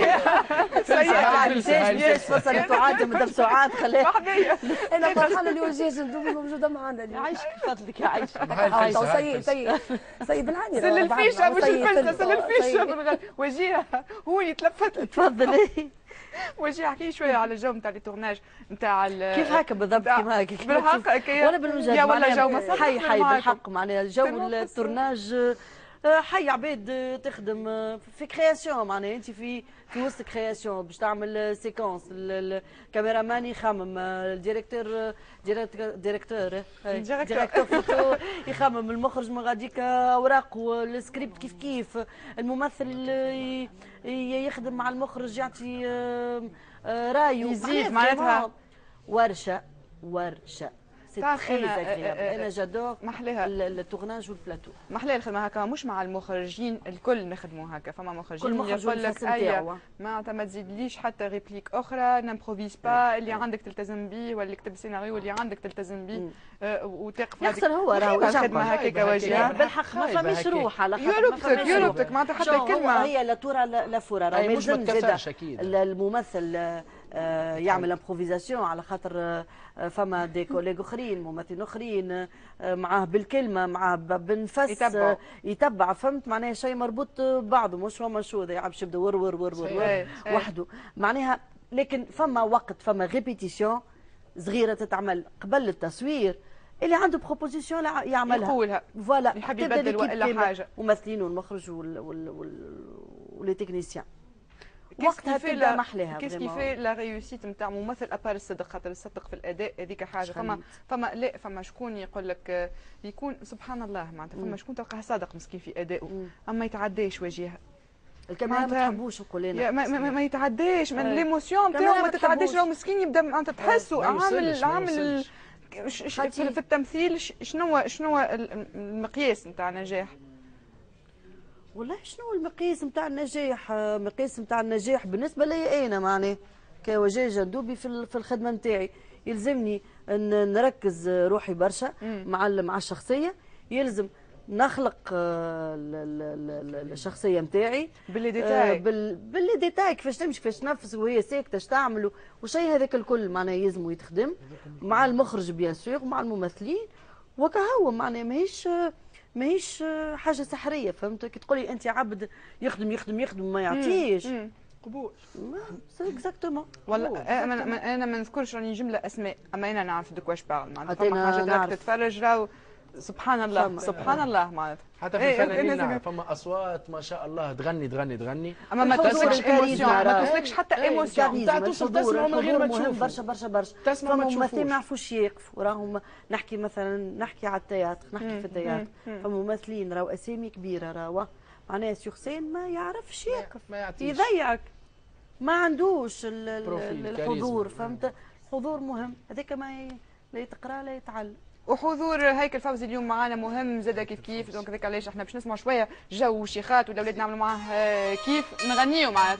سيء فصلت تعاد مدام سعاد خليها انا فرحانه اللي وجهي موجوده معنا. يعيشك بفضلك يعيشك. سيء سيء سيء بالعاني. سل الفيشه مش الفلسه سل الفيشه وجهها هو يتلفت. تفضلي وجيه احكي شويه على الجو نتاع التورناج نتاع كيف هكا بالضبط كيما هكا بالحق ولا بالمجال يا ولا جو مسرح حي حي بالحق معناها جو التورناج حي عباد تخدم في كرياسيون معناها انت في في وسط كرياسيون باش تعمل سيكونس الكاميرامان يخمم الديريكتور ديريكتور ديريكتور فوتو يخمم المخرج من غاديك اوراق والسكريبت كيف كيف الممثل يخدم مع المخرج يعطي رايه يزيد معناتها ورشه ورشه انا جادور محليها التورناج والبلاتو محليها الخدمه هكا مش مع المخرجين الكل نخدموا هكا فما مخرجين يقول لك اي معناتها ما تزيدليش حتى ريبليك اخرى نمبروفيز با اللي عندك تلتزم به واللي كتب سيناريو اللي عندك تلتزم به وتقف يخسر هو راهو الخدمه هكاك وجهها بالحق ما فماش روح على خاطر يربطك يربطك معناتها حتى كلمه هي لا تورا لا فورا راهو مش متكسرش اكيد الممثل يعمل امبروفيزاسيون على خاطر فما دي كوليغ اخرين ممثلين اخرين معاه بالكلمه معاه بالنفس يتبع, يتبع فهمت معناها شيء مربوط ببعضه مش فما شو يلعب يبدا ور ور ور ور وحده معناها لكن فما وقت فما ريبيتيسيون صغيره تتعمل قبل التصوير اللي عنده بروبوزيسيون يعملها يقولها فوالا يحب يبدل ولا حاجه ممثلين والمخرج وال وال وال ولي تكنيسيان وقتها تبدا محلاها. كيس كيفي لا ريوسيت نتاع ممثل ابار الصدق، خاطر الصدق في الاداء هذيك حاجه. فما فما لا فما شكون يقول لك يكون سبحان الله معناتها فما شكون تلقاه صادق مسكين في ادائه اما يتعداش وجهها. الكاميرا ما تحبوش نقول لنا ما, ما, ما يتعداش من ليموسيون نتاعو ما تتعداش. راهو مسكين يبدا معناتها تحسه عامل عامل في التمثيل. شنو شنو المقياس نتاع النجاح؟ والله شنو المقياس نتاع النجاح؟ مقياس نتاع النجاح بالنسبه لي انا معناه كوجيه جندوبي في في الخدمه نتاعي يلزمني ان نركز روحي برشا مع مع الشخصيه، يلزم نخلق الشخصيه نتاعي باللي ديتاي باللي ديتاي كيفاش تمشي كيفاش تنفس وهي ساكته اش تعمل وشيء هذاك الكل معناه يلزم يتخدم مع المخرج بيان سور ومع الممثلين. وكهو معناه ماهيش ماهيش حاجه سحريه. فهمت كي تقولي انت عبد يخدم يخدم يخدم ما يعطيش قبول. اكزاكتومون. والله انا انا ما نذكرش راني جمله اسماء اما انا نعرف دو واش باغ معناتها فما حاجات راك تتفرج راهو سبحان الله سبحان الله معناتها. حتى في الفنانين فما اصوات ما شاء الله تغني تغني تغني اما ما توصلش ايموسيون ما توصلكش حتى ايموسيون تاع توصل تسمع من غير ما تشوف برشا برشا برشا. تسمع ما تشوفوش. ممثلين ما يعرفوش يقفوا راهم نحكي مثلا نحكي على التياتر نحكي في التياتر فما ممثلين راهو اسامي كبيره راهو معناها سيغ سين ما يعرفش يقف يضيعك ما عندوش الحضور. فهمت الحضور مهم هذاك ما لا يتقرا لا يتعلم. وحضور هيكل فوزي اليوم معنا مهم زاد كيف كيف دونك هذاك علاش احنا باش نسمع شويه جو وشيخات والاولاد نعملوا معاه كيف نغنيوا معاه.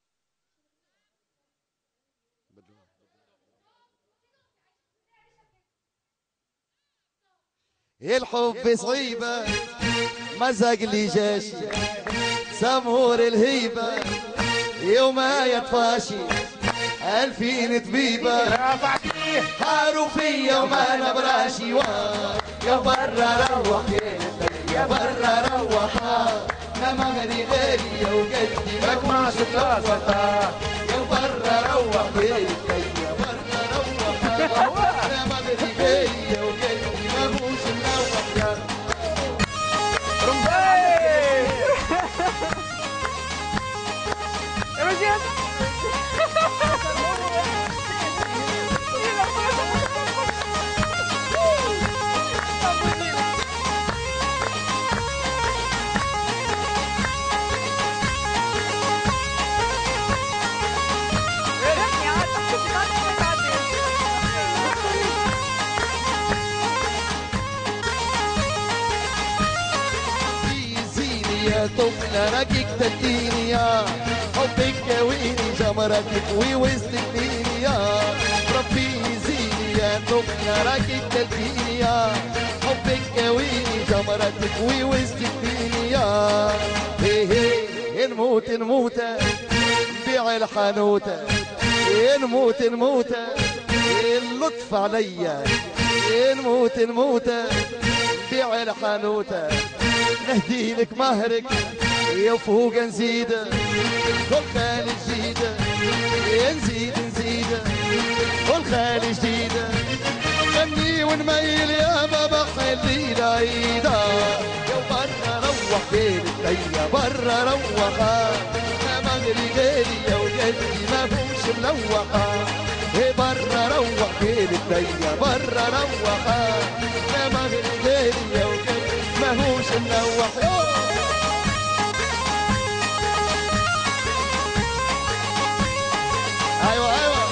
الحب صعيبه مزق لي جاشي سمور الهيبه يوما يطفاشي ألفين طبيبة رافعتيه حاروا فيا وما نبراشي يا برا روح يا برا روح لا مغري غيري يا وقدي ماك ما شطاسة يا برا روح يا برا روح لا مغري غيري يا وقدي ما بوش مروح يا رمضان يا رجال طفلة راكيك تديني يا حبك كويني جمرتك ووسطني يا ربي يزيني يا طفلة راكيك تديني يا حبك كويني جمرتك ووسطني يا هي هي نموت نموت نبيع الحانوتة نموت نموت اللطف عليا نموت نموت نبيع الحانوتة نهدي لك مهرك يا فوق نزيد كل خالي جديد نزيد نزيد كل خالي جديد غني ونميل يا بابا خلي العيدة يا برا روح بيتك يا برا روحا يا مغري غيري يا وجدي ما فوش ملوحة يا برا روح بيتك يا برا روحا يا مغري غيري يا وجدي ماهوش منوح. ايوه ايوه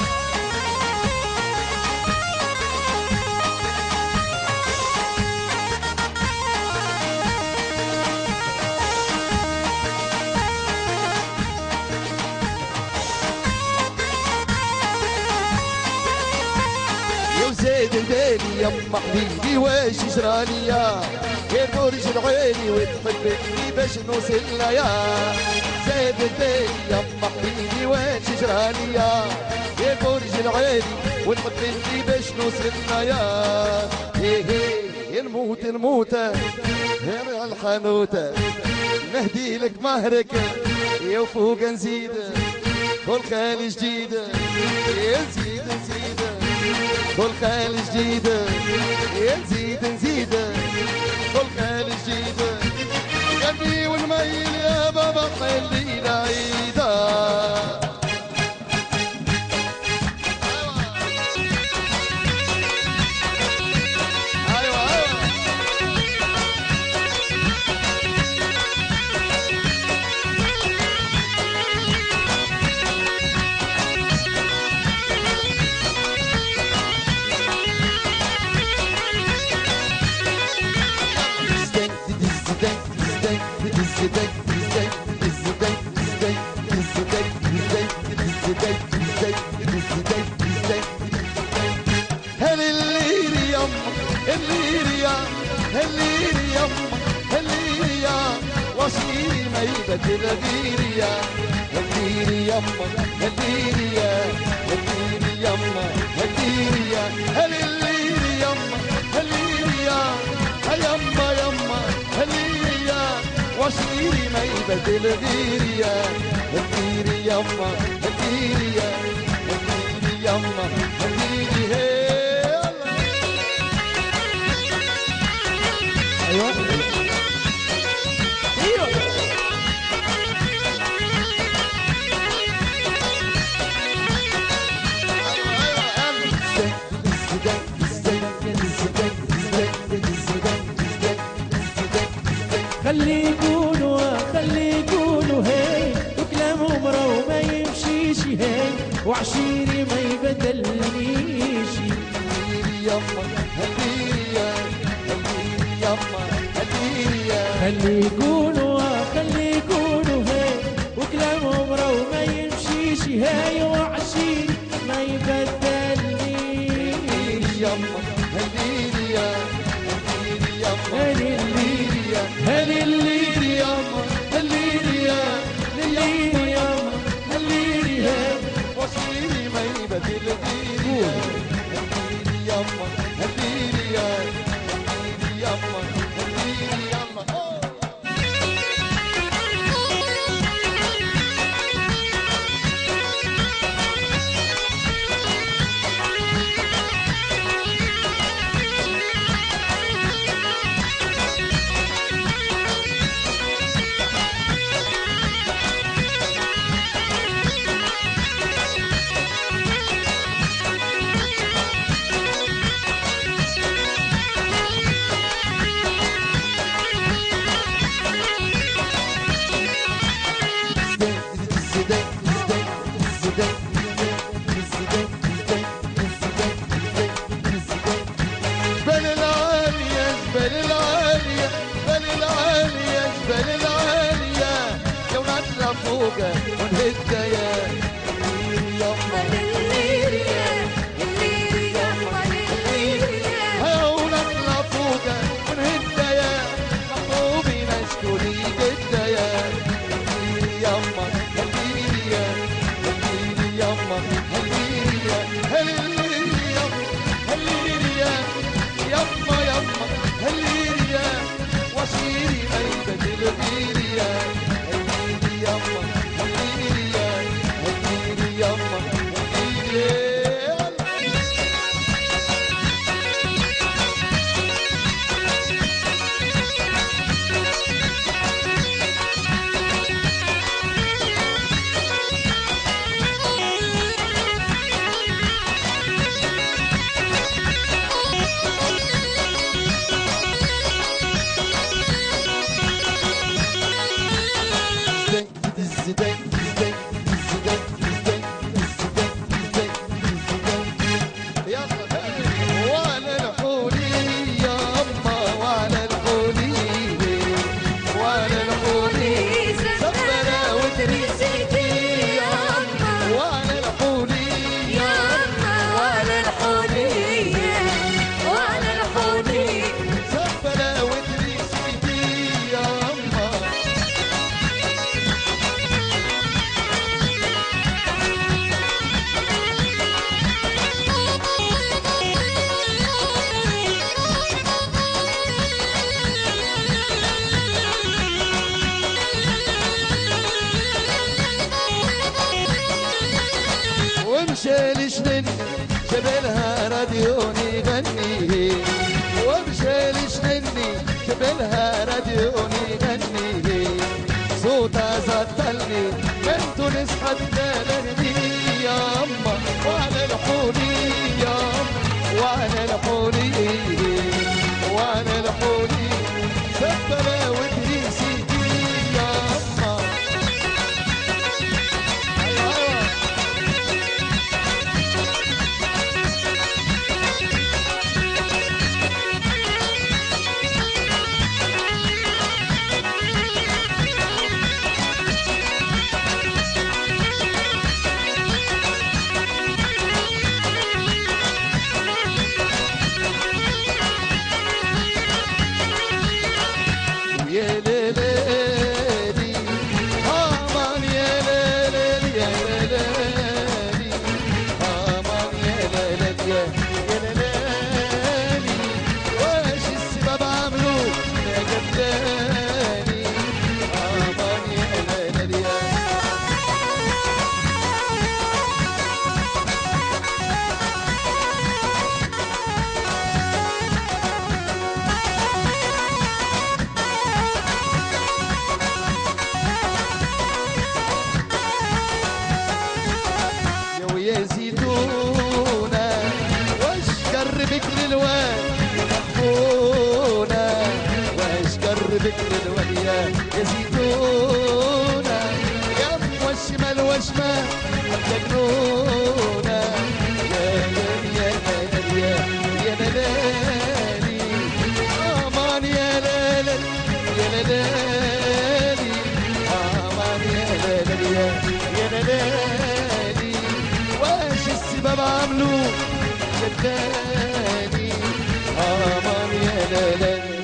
يا زيد البالي يا ام حبيبي واش جرالي يا برج العيني وتحبني باش نوصل يا زيد البالي يا ام حبيبي واش جرالي يا برج العيني وتحبني باش نوصل يا هي هي نموت نموت يا الحانوته نهدي لك مهرك يا فوق نزيد كل خالي جديد نزيد نزيد كل خالي جديد نزيد نزيد كل خالي جديد قلبي والميل يا بابا خلي العيدة ميبة الغيرية هديري يما هديري يا هديري يما هديري يا هليلي يما هليلي يا يما يما هليلي يا واشيري ميبة الغيرية هديري يما هديري يا هديري يما هديري هي ايوه ايوه خلي يقولوا خلي يقولوا هي وكلامهم راهو ما يمشيش هي وعشيري ما يبدلنيش يما هديري يا هديري يما هديري يا خلي يقولوا خلي يقولوا هي وكلامهم راهو ما يمشيش هي وعشيري ما يبدلنيش يما هديري يا هديري يما هديري يا هديري يما هديري يا هديري يما هديري يا واشيري ميبة الغيرية هديري يما هديري يا هديري يما هديري يما جبل العالية جبل العالية جبل العالية جبل العالية لو نطلع فوقها ونهد يا يما هاو نطلع فوقها ونهد يا محبوبي نشكري جد يا يما هديري يا هديري يما هديري يا هديري يما هديري يا يما يما هليلي يا واشيري ميبة الغيري يا هليلي يما هليلي يا هليلي يما هليلي ومشي شنن جبلها راديوني غني ومشي شنني جبلها راديوني غني صوتها زطلني من تونس حتى لهدي يا أما وعلى الحولي يا أما وعلى الحولي وعلى الحولي سبرة وتريسي يا أما يا ليلي ذكر الولية يا زيتونة يا موشمة الوشمة حتى جنونة يا لالي يا لالي يا لالي امان يا لالي يا لالي امان يا لالي يا لالي واش السبب عملوا جداني امان يا لالي.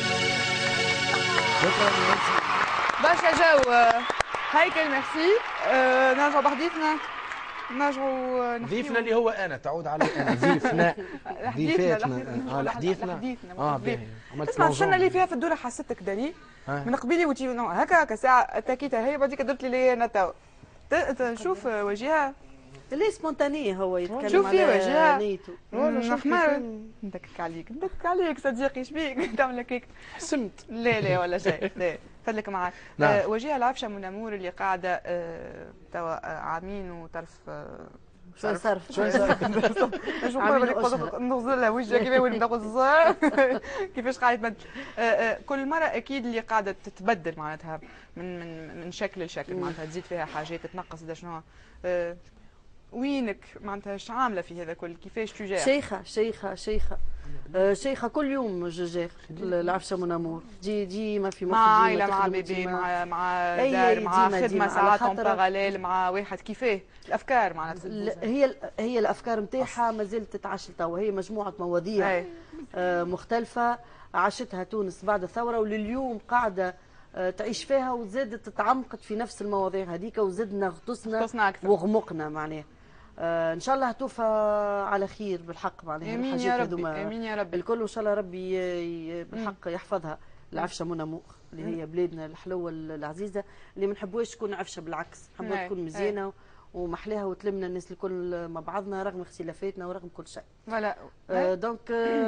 شكرا برشا جو. هيكل ميرسي. آه، نرجعوا بحديثنا، نرجعوا ضيفنا اللي هو انا تعود علي انا ضيفنا ضيفاتنا اه لحديثنا اه باهي عملت اسمع السنه اللي فيها في الدوره حسيتك داري من قبيلي وتي هكا هكا ساعه تاكيتها هي بعديك درت لي انا تو نشوف وجهها اللي سبونتاني هو يتكلم شوف في وجهها نيته. نحمر ندكك عليك ندكك عليك صديقي شبيك تعمل هكاك حسمت لا لا ولا شيء لا فدلك معاك. نعم. آه وجهها العفشه من امور اللي قاعده آه توا آه عامين وطرف آه شوي صرف شوي صرف نشوف نغزلها وجهها كيفاش وين نغزلها كيفاش قاعده تبدل. كل مره اكيد اللي قاعده تتبدل معناتها من من من شكل لشكل معناتها تزيد فيها حاجات تنقص دا شنو وينك معناتها اش عامله في هذا كل كيفاش تجاه شيخه شيخه شيخه آه شيخه كل يوم جوجير العفشه من امور دي ديما في مخي مع عائله مع بيبي مع مع دار مع خدمه ساعات اون باراليل مع واحد كيفاه الافكار معناتها هي هي الافكار نتاعها مازالت تتعشل توا هي مجموعه مواضيع آه مختلفه عاشتها تونس بعد الثوره ولليوم قاعده تعيش فيها وزادت تعمقت في نفس المواضيع هذيك وزدنا غطسنا وغمقنا معناها. آه ان شاء الله توفى على خير بالحق معناها امين يا ربي امين يا ربي الكل وان شاء الله ربي بالحق يحفظها العفشه منى موخ اللي هي بلادنا الحلوه العزيزه اللي ما نحبوهاش تكون عفشه بالعكس نحبوها تكون مزيانه ومحلاها وتلمنا الناس الكل مع بعضنا رغم اختلافاتنا ورغم كل شيء. فوالا آه دونك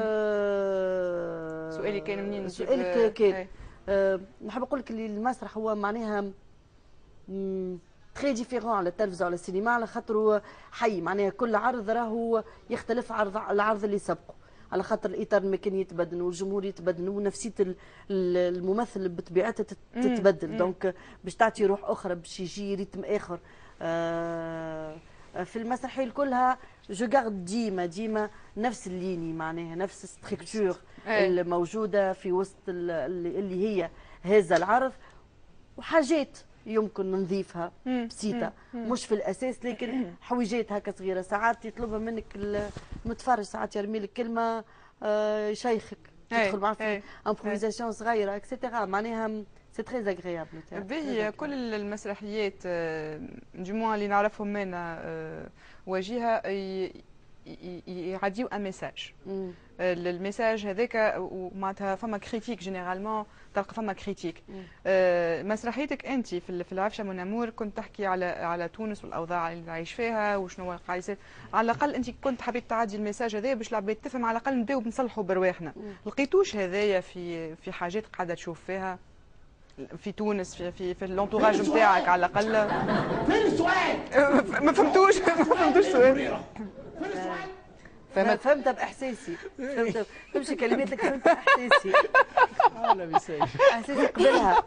آه سؤالي كان منين سؤالك كان أه نحب نقول لك اللي المسرح هو معناها تري ديفيرون على التلفزه وعلى السينما على خاطر حي معناها كل عرض راهو يختلف عرض العرض اللي سبقه على خاطر الاطار المكاني يتبدل والجمهور يتبدل ونفسيه الممثل بطبيعتها تتبدل دونك باش تعطي روح اخرى باش يجي ريتم اخر. أه في المسرحيه كلها جو غارد ديما ديما نفس الليني معناها نفس ستركتور الموجوده في وسط اللي, اللي هي هذا العرض وحاجات يمكن نضيفها بسيطه مش في الاساس لكن حويجات هكا صغيره ساعات يطلبها منك المتفرج ساعات يرمي لك كلمه يشيخك تدخل معاه في امبروفيزاسيون صغيره اكسيتيرا معناها سي تري اغريابل. باهي كل المسرحيات جموع اللي نعرفهم منا واجهه يعديو ان ميساج الميساج هذاك ومعناتها فما كريتيك جينيرالمون تلقى فما كريتيك. مسرحيتك انت في العفشه من امور كنت تحكي على على تونس والاوضاع اللي عايش فيها وشنو قاعد يصير على الاقل انت كنت حبيت تعدي الميساج هذايا باش العباد تفهم على الاقل نبداو بنصلحوا برواحنا. لقيتوش هذايا في في حاجات قاعده تشوف فيها في تونس في في, في الانتوراج نتاعك على الاقل؟ فين السؤال؟ ما فهمتوش ما فهمتوش السؤال. فهمت فهمتها باحساسي فهمت تمشي كلماتك فهمتها باحساسي لا بيساوي احساسي قبلها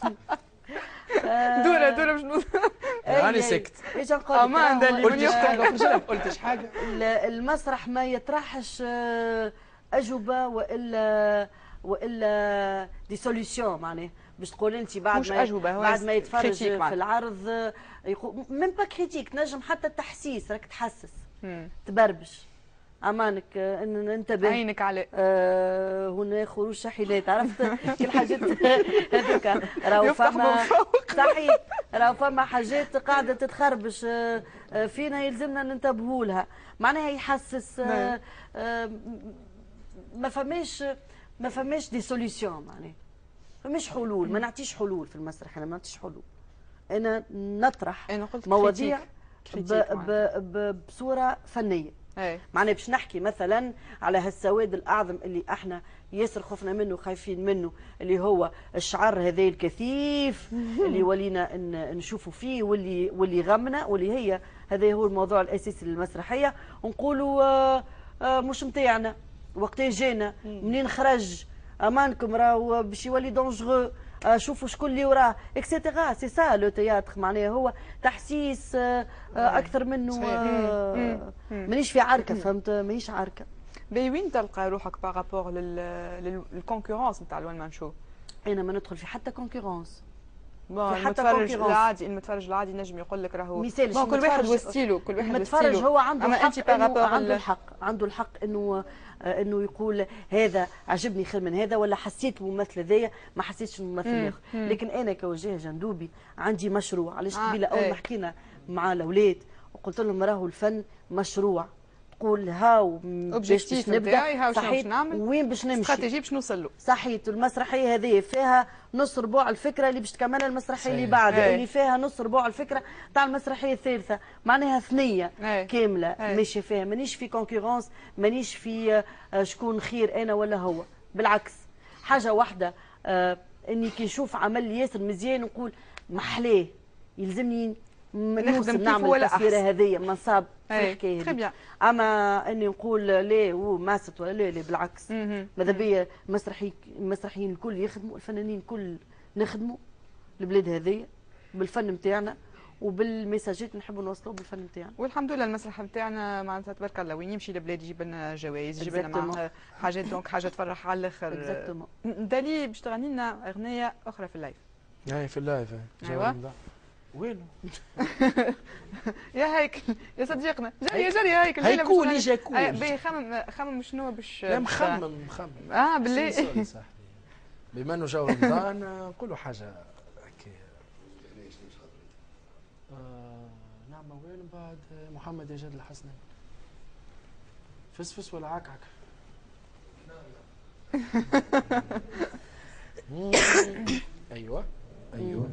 دورة دورة مش راني سكت ايش نقول لك قلتش حاجه قلتش حاجه المسرح ما يطرحش اجوبه والا والا دي سوليسيون معناها باش تقول انت بعد ما بعد ما يتفرج في العرض يقول ميم با كريتيك تنجم حتى تحسيس راك تحسس تبربش امانك ان انتبه عينك على آه هنا خروج شحيلات عرفت كل حاجات هذوك راهو فما صحيح راهو فما حاجات قاعده تتخربش آه فينا يلزمنا ننتبهوا لها معناها يحسس آه آه ما فماش ما فماش دي سوليسيون معناها فماش حلول ما نعطيش حلول في المسرح انا ما نعطيش حلول انا نطرح أنا قلت مواضيع بصوره فنيه معناها باش نحكي مثلا على هالسواد الاعظم اللي احنا ياسر خفنا منه وخايفين منه اللي هو الشعر هذا الكثيف اللي ولينا نشوفوا فيه واللي واللي غمنا واللي هي هذا هو الموضوع الاساسي للمسرحيه ونقولوا آه آه مش نتاعنا وقتها جانا منين خرج امانكم راهو باش يولي دونجغو، شوفوا شكون اللي وراه اكسيتيرا. سي سا لو تياتر، معناها هو تحسيس اكثر منه. مانيش في عركه، فهمت؟ مانيش عركه. باهي وين تلقى روحك بارابور للكونكورونس نتاع الوان مان شو؟ انا ما ندخل في حتى كونكورونس. في حتى المتفرج العادي، المتفرج العادي نجم يقول لك راهو مثال كل واحد وستيلو، كل واحد المتفرج هو عنده الحق، إنه عنده الحق عنده الحق انه انه يقول هذا عجبني خير من هذا، ولا حسيت الممثل هذايا ما حسيتش الممثل الاخر. لكن انا كوجيه جندوبي عندي مشروع. علاش قبيله اول ما حكينا مع الاولاد وقلت لهم راهو الفن مشروع، تقول هاو باش باش نبدا صحيت وين باش نمشي، استراتيجي باش نوصل له. صحيت. المسرحيه هذه فيها نص ربع الفكره اللي باش تكمل المسرحيه اللي بعدها، اللي فيها نص ربع الفكره تاع المسرحيه الثالثه، معناها ثنيه أي. كامله أي. ماشيه فيها. مانيش في كونكورونس، مانيش في شكون خير انا ولا هو، بالعكس. حاجه واحده، آه اني كي نشوف عمل ياسر مزيان نقول محلاه، يلزمني نخدم نعمل التصويره هذيا ما نصاب في الحكايه هذه. اما اني نقول لا هو ماست ولا لا لا، بالعكس. ماذا بيا المسرحي المسرحيين الكل يخدموا، الفنانين الكل نخدموا البلاد هذيا بالفن نتاعنا وبالميساجات نحبوا نوصلوا بالفن نتاعنا. والحمد لله المسرح نتاعنا معناتها تبارك الله وين يمشي البلاد يجيب لنا جوائز، يجيب لنا معها حاجات، دونك حاجه تفرح على الاخر. اكزاكتومون. دالي باش تغني لنا اغنيه اخرى في اللايف. اي في اللايف. ايوا وينو؟ يا هيكل يا صديقنا، جري يا جري يا هيكل. هيكول يجي هيكول. باهي خمم خمم شنو باش لا مخمم مخمم. اه بالله. بما انه جو رمضان نقولوا حاجه هكا. نعم وين بعد محمد يا جاد الحسني؟ فسفس ولا عكعك؟ ايوه ايوه.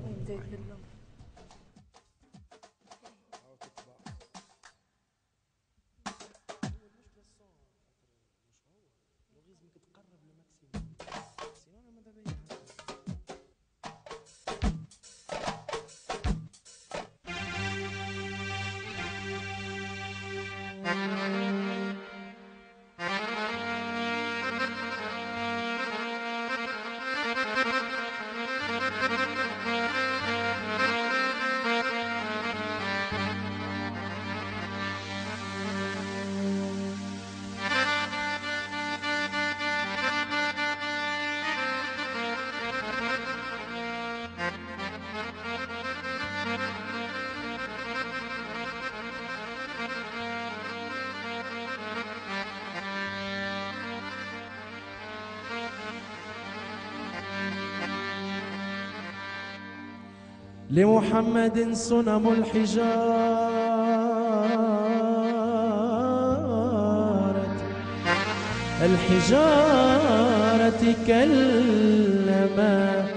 لمحمد صنم الحجارة الحجارة كلمات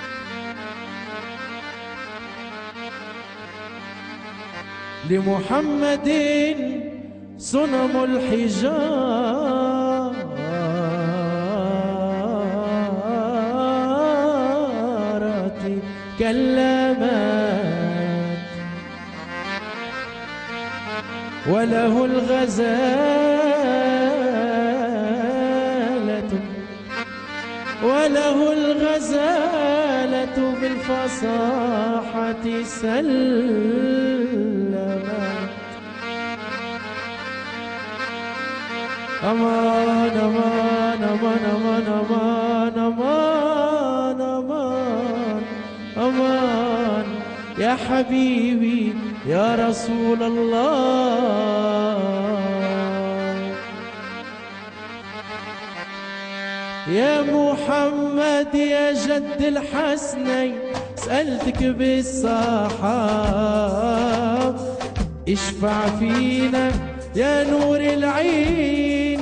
لمحمد صنم الحجارة كلمات وله الغزالة وله الغزالة بالفصاحة سلمت. أمان أمان أمان أمان أمان أمان أمان أمان يا حبيبي يا رسول الله. يا محمد يا جد الحسنين سألتك بالصحاب اشفع فينا يا نور العين.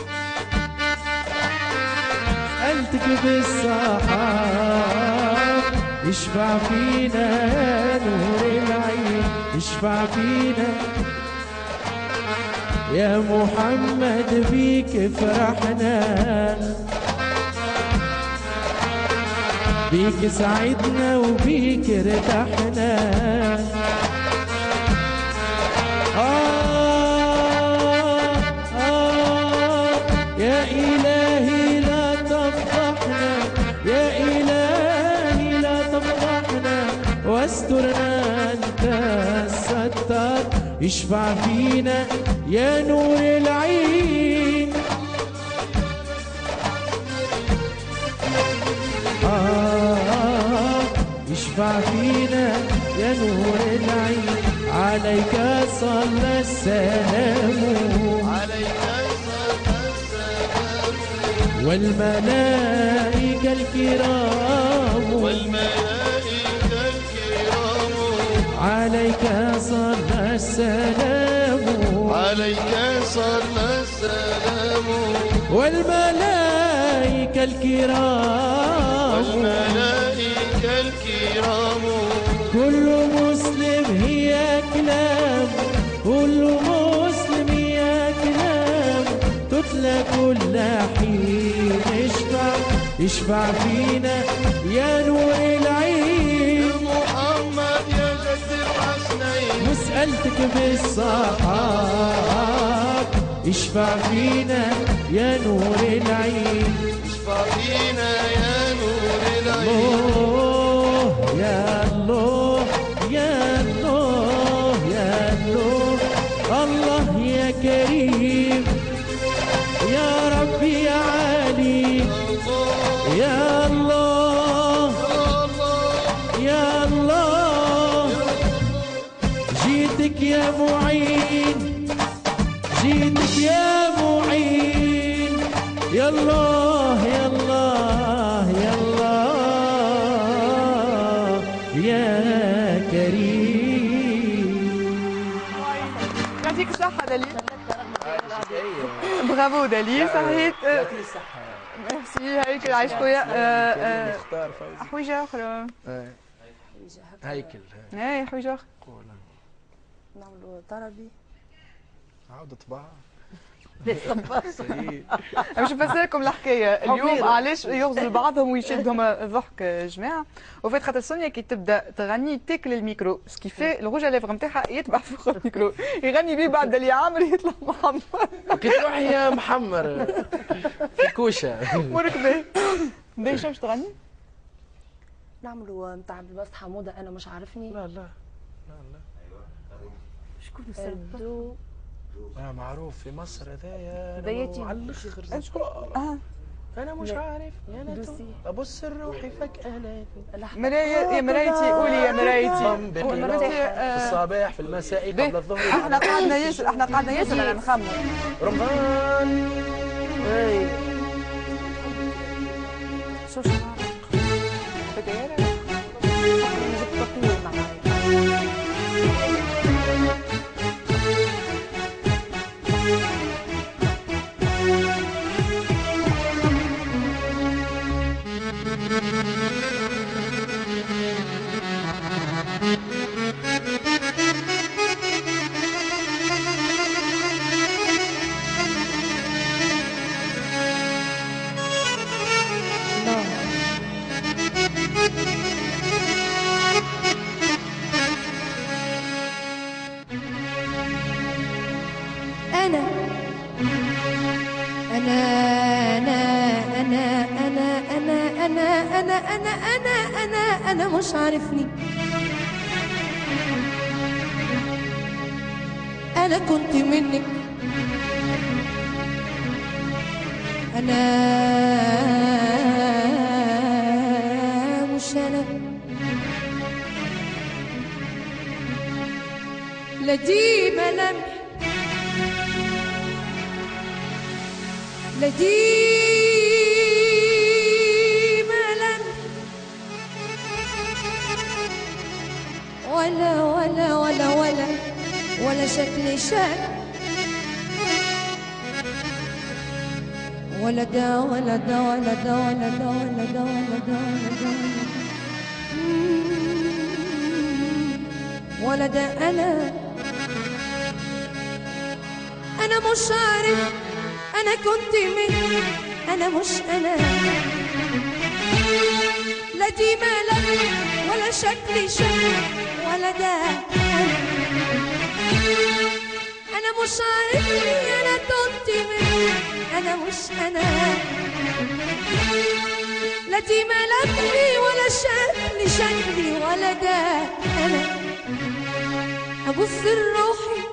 سألتك بالصحاب اشفع فينا يا نور العين، اشفع فينا يا محمد بيك فرحنا، بيك سعدنا وبيك ارتحنا. آه آه يا إلهي لا تفضل واسترنا انت الستار اشفع فينا يا نور العين. آه اشفع فينا يا نور العين عليك صلى السلام عليك صلى السلام والملائكة الكرام والملائكة الكرام عليك صلى السلام عليك صلى السلام والملائكة الكرام والملائكة الكرام كل مسلم هي كلام كل مسلم هي كلام تتلى كل حين اشفع اشفع فينا يا نور العين. يا محمد يا جد الحسنين مسألتك بالصحاب اشفع فينا يا نور العين. اشفع فينا يا نور العين. الله يا الله يا الله يا الله الله يا كريم يا ربي يا علي يا الله يا الله جيتك يا معين جيتك يا معين يا الله يا الله يا الله يا كريم. يعطيك الصحة دالي. برافو دالي صحيت. ميرسي هيك عايش خويا. حويجة أخرى. هيكل. اي حويجة أخرى. نعملوا طربي. عاودة طباعة. باش نفسر لكم الحكايه اليوم علاش يغزلوا بعضهم ويشدهم الضحك جماعه. وفات خاطر سونيا كي تبدا تغني تاكل الميكرو سكيفي الغوجه لافغ نتاعها يتبع فوق الميكرو يغني بيه بعد اللي عامر يطلع محمر. كي تروحي يا محمر في كوشه مركبه. باهي شنو باش تغني؟ نعملوا نتاع بالبسط حموده انا مش عارفني. لا لا لا لا شكون السبب؟ آه معروف في مصر هذايا بدايتي على الاخر. اه انا مش عارف يا نتو ابص لروحي فجاه لا مرايه يا مرايتي قولي يا مرايتي. في الصباح في المساء قبل الظهر. احنا قعدنا ياسر احنا قعدنا ياسر انا نخمم رمضان. اي شو شو بدايه أنا أنا أنا أنا أنا أنا أنا أنا أنا أنا أنا أنا مش عارفني. أنا كنت منك أنا مش أنا لا دي ملامح لا دي ملامح ولا ولا ولا ولا ولا شكل شكل ولا دا ولا دا ولا دا ولا دا ولا دا ولا دا ولا دا ولا دا أنا أنا مش عارف أنا كنت مين أنا مش أنا لا دي ملامح ولا شكلي شكل ولا ده أنا مش عارفني أنا كنت مين أنا مش أنا لا دي ملامحي ولا شكلي شكل شكلي ولا ده أنا أبص لروحي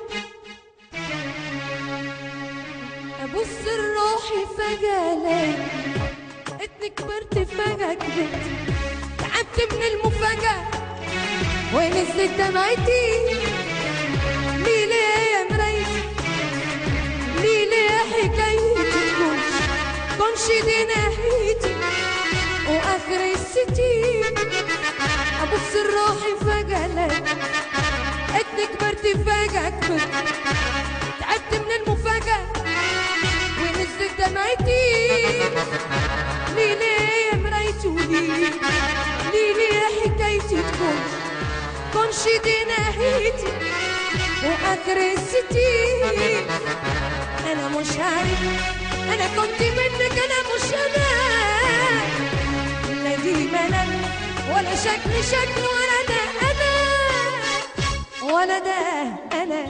أبص لروحي فجأة ألاقي إني كبرت فجأة كبرت تعبت من المفاجأة ونزلت دمعتي ليه ليه يا مرايتي ليه ليه حكايتي تكونش كونش دي ناحيتي وآخر الستين أبص لروحي فجأة ألاقي إني كبرت فجأة كبرت تعبت من المفاجأة ونزلت دمعتي ليه ليه يا مرايتي وليه ليه ليه حكايتي تكون كونش دي ناحيتي وآخر الستين أنا مش عارف أنا كنت منك أنا مش أنا لا دي ملل ولا شكل شكل ولا ده أنا ولا ده أنا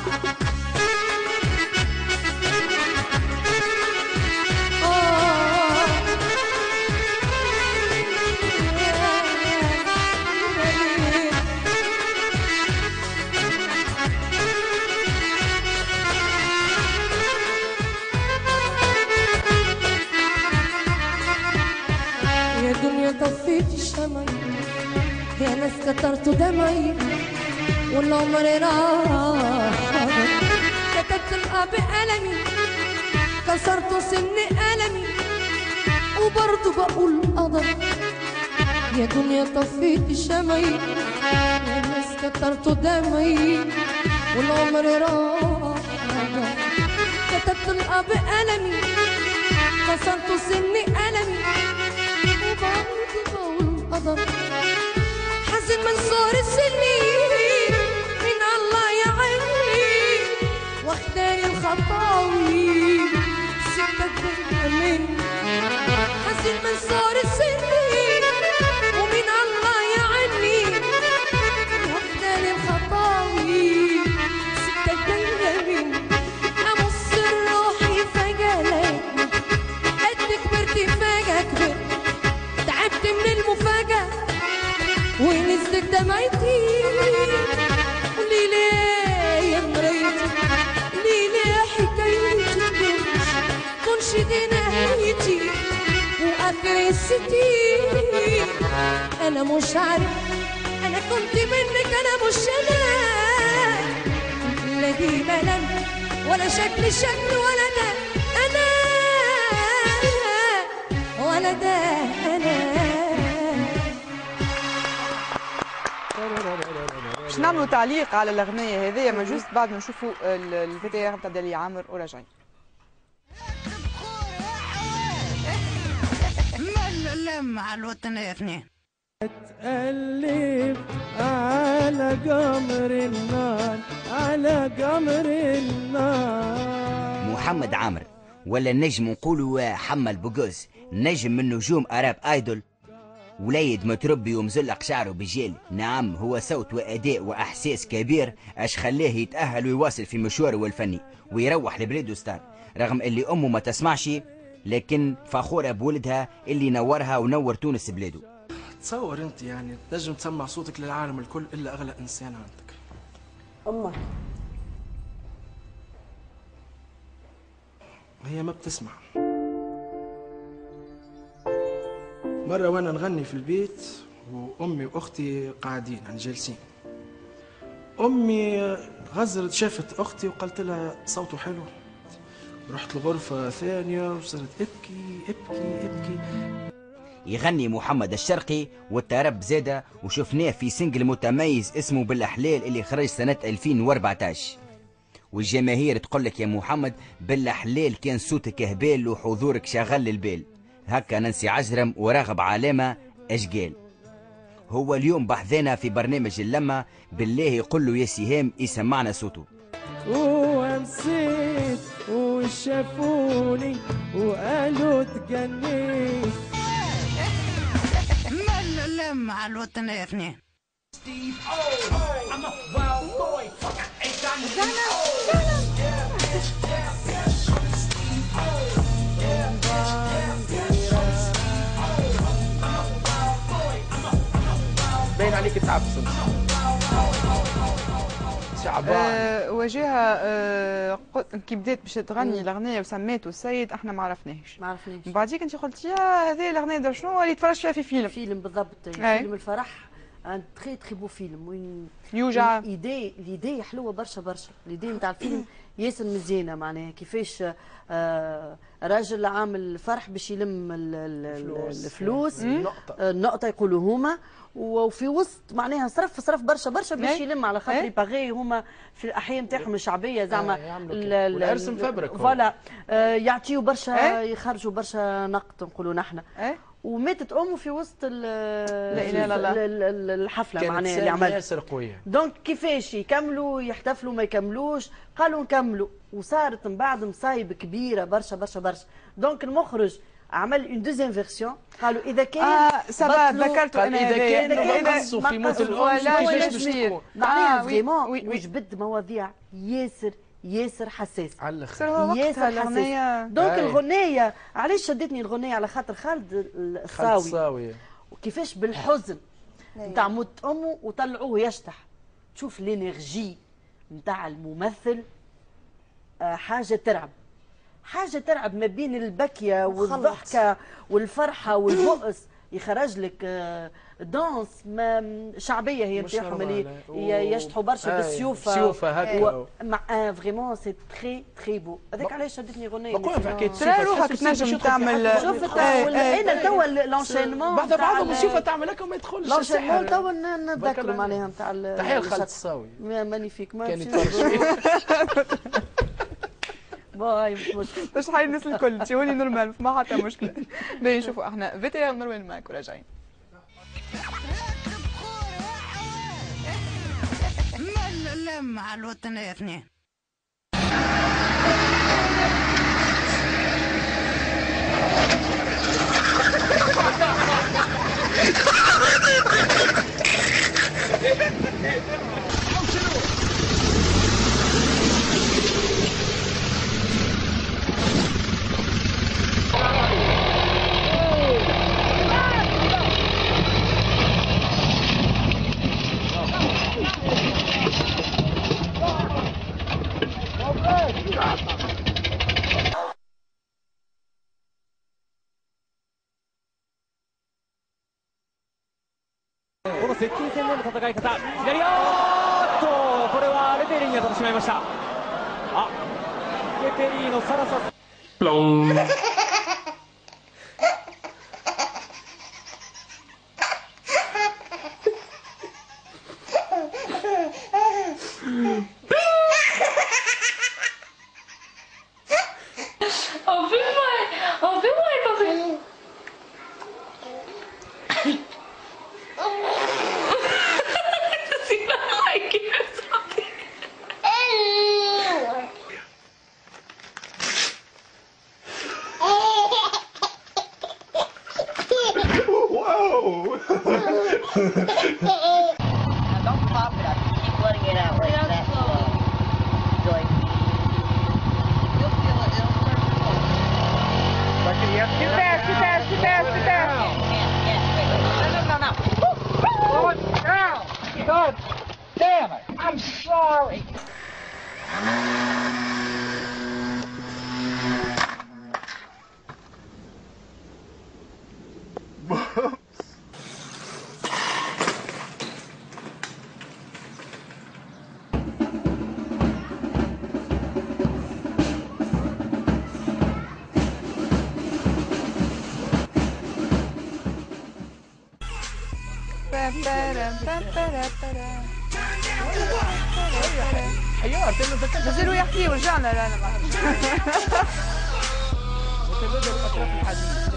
يا دنيا طفيت الشمع يا ناس كترت دمعي والعمر راح كتبت القى بألمي كسرت سن ألمي وبرضه بقول قدر يا دنيا طفيت شمعي يا ناس كترت دمعي والعمر راح كتبت القى بألمي كسرت سن ألمي وبرضه بقول قدر حزن من صار السنين من الله يا عيني واخداني الخطاوي سكتك بالأمين حزن من صار السنين ومن الله يا عيني واخداني الخطاوي سكتك بالأمين أبص لروحي فجأة لقيتني قد كبرت فجأة كبرت تعبت من المفاجأة ونزلت دمعتي ليه ليه يا مرايتي ليه ليه حكايتي تكونش كونش دي نهايتي وآخر الستين أنا مش عارف أنا كنت منك أنا مش أنا لا دي ملل ولا شكل شكل ولا ده أنا ولا ده أنا باش نعملوا تعليق على الاغنيه هذه ما جوست بعد ما نشوفوا الفيديو نتاع دالي عامر وراجعين. مع الوطن يا اثنين تقلب على قمر النار على قمر النار. محمد عامر ولا النجم نقولوا حمل بوغوز نجم من نجوم اراب ايدول وليد متربي ومزلق شعره بجيل. نعم هو صوت وأداء وأحساس كبير أش خلاه يتأهل ويواصل في مشواره الفني ويروح لبلاده ستار رغم اللي أمه ما تسمعش لكن فخورة بولدها اللي نورها ونور تونس بلاده. تصور أنت يعني تنجم تسمع صوتك للعالم الكل إلا أغلى إنسان عندك أمك. هي ما بتسمع. مرة وأنا نغني في البيت وأمي وأختي قاعدين يعني جالسين، أمي غزرت شافت أختي وقالت لها صوته حلو، رحت الغرفة ثانية وصرت ابكي ابكي ابكي. يغني محمد الشرقي والترب زادة وشفناه في سنجل متميز اسمه بالأحلال اللي خرج سنة ألفين وأربعطاش والجماهير تقول لك يا محمد بالأحلال كان صوتك هبال وحضورك شغل البال. هكا ننسي عجرم وراغب علامة أشقال. هو اليوم بحثنا في برنامج اللمة بالله يقول له يا سهام يسمعنا صوته. وامسيت وشافوني وقالوا تجنيت ملل مع الوطن يا اثنين. باين عليك تعبس انت. شعبان. أه وجهها أه كي بدات باش تغني الاغنيه وسميته السيد احنا ما عرفناهش. ما عرفناهش. من بعديك انت قلت يا هذه الاغنيه در شنو اللي تفرجت فيها في فيلم. فيلم بالضبط. فيلم الفرح ان تري تري بو فيلم وين يوجع. ايدي ليدي حلوه برشا برشا. ليدي نتاع الفيلم ياسر مزيانه معناها كيفاش آه راجل عامل فرح باش يلم الفلوس النقطه النقطه يقولوا هما وفي وسط معناها صرف صرف برشا برشا باش يلم على خاطر يباغي هما في الاحياء نتاعهم الشعبيه زعما والارسم فبرك فوالا يعطيو برشا يخرجوا برشا نقد نقولوا نحن. وماتت امه في وسط لا لا لا الحفله معناها اللي عملها ياسر قويه. دونك كيفاش يكملوا يحتفلوا ما يكملوش قالوا نكملوا وصارت من بعد مصايب كبيره برشا برشا برشا. دونك المخرج عمل اون دوزيام فيرسيون قالوا اذا كان اه سبا ذكرته انا اذا كان نقصوا في موت الام كيفاش باش تكون معناها فريمون وجبد مواضيع ياسر ياسر حساس على الاخر ياسر حساس. دونك الغنيه علاش شدتني الغنيه على خاطر خالد الصاوي وكيفاش بالحزن نتاع موت امه وطلعوه يشطح. تشوف الانرجي نتاع الممثل حاجه ترعب حاجه ترعب ما بين البكيه والضحكه والفرحه والبؤس يخرج لك دانس ما شعبيه هي نتاعهم اللي يشطحوا برشا بالسيوفه سيوفه هكا مع فريمون سي تري تري بو. هذاك علاش شدتني غنيه بقول في حكايه ترى روحك تنجم تعمل شوف انا توا لونشينمون بعد بعضهم سيوفه تعمل هكا وما يدخلش لونشينمون توا نتذكروا معناها نتاع تحيه لخالد الصاوي مانيفيك ما كان يتفرج باي مش مشكلة باش حي الناس الكل تجوني نورمال ما حتى مشكلة. باهي نشوفوا احنا فيتيار مروان معاك وراجعين. مال مع الوطنية اثنين. この接近戦での戦い方、左、あーっとこれはレフェリーに当たってしまいました。あ、レフェリーのサラサロン حيار تم ذكرت نزلوا يحكي ورجعنا. لا انا ما عرفت. وتبادل اطراف الحديث.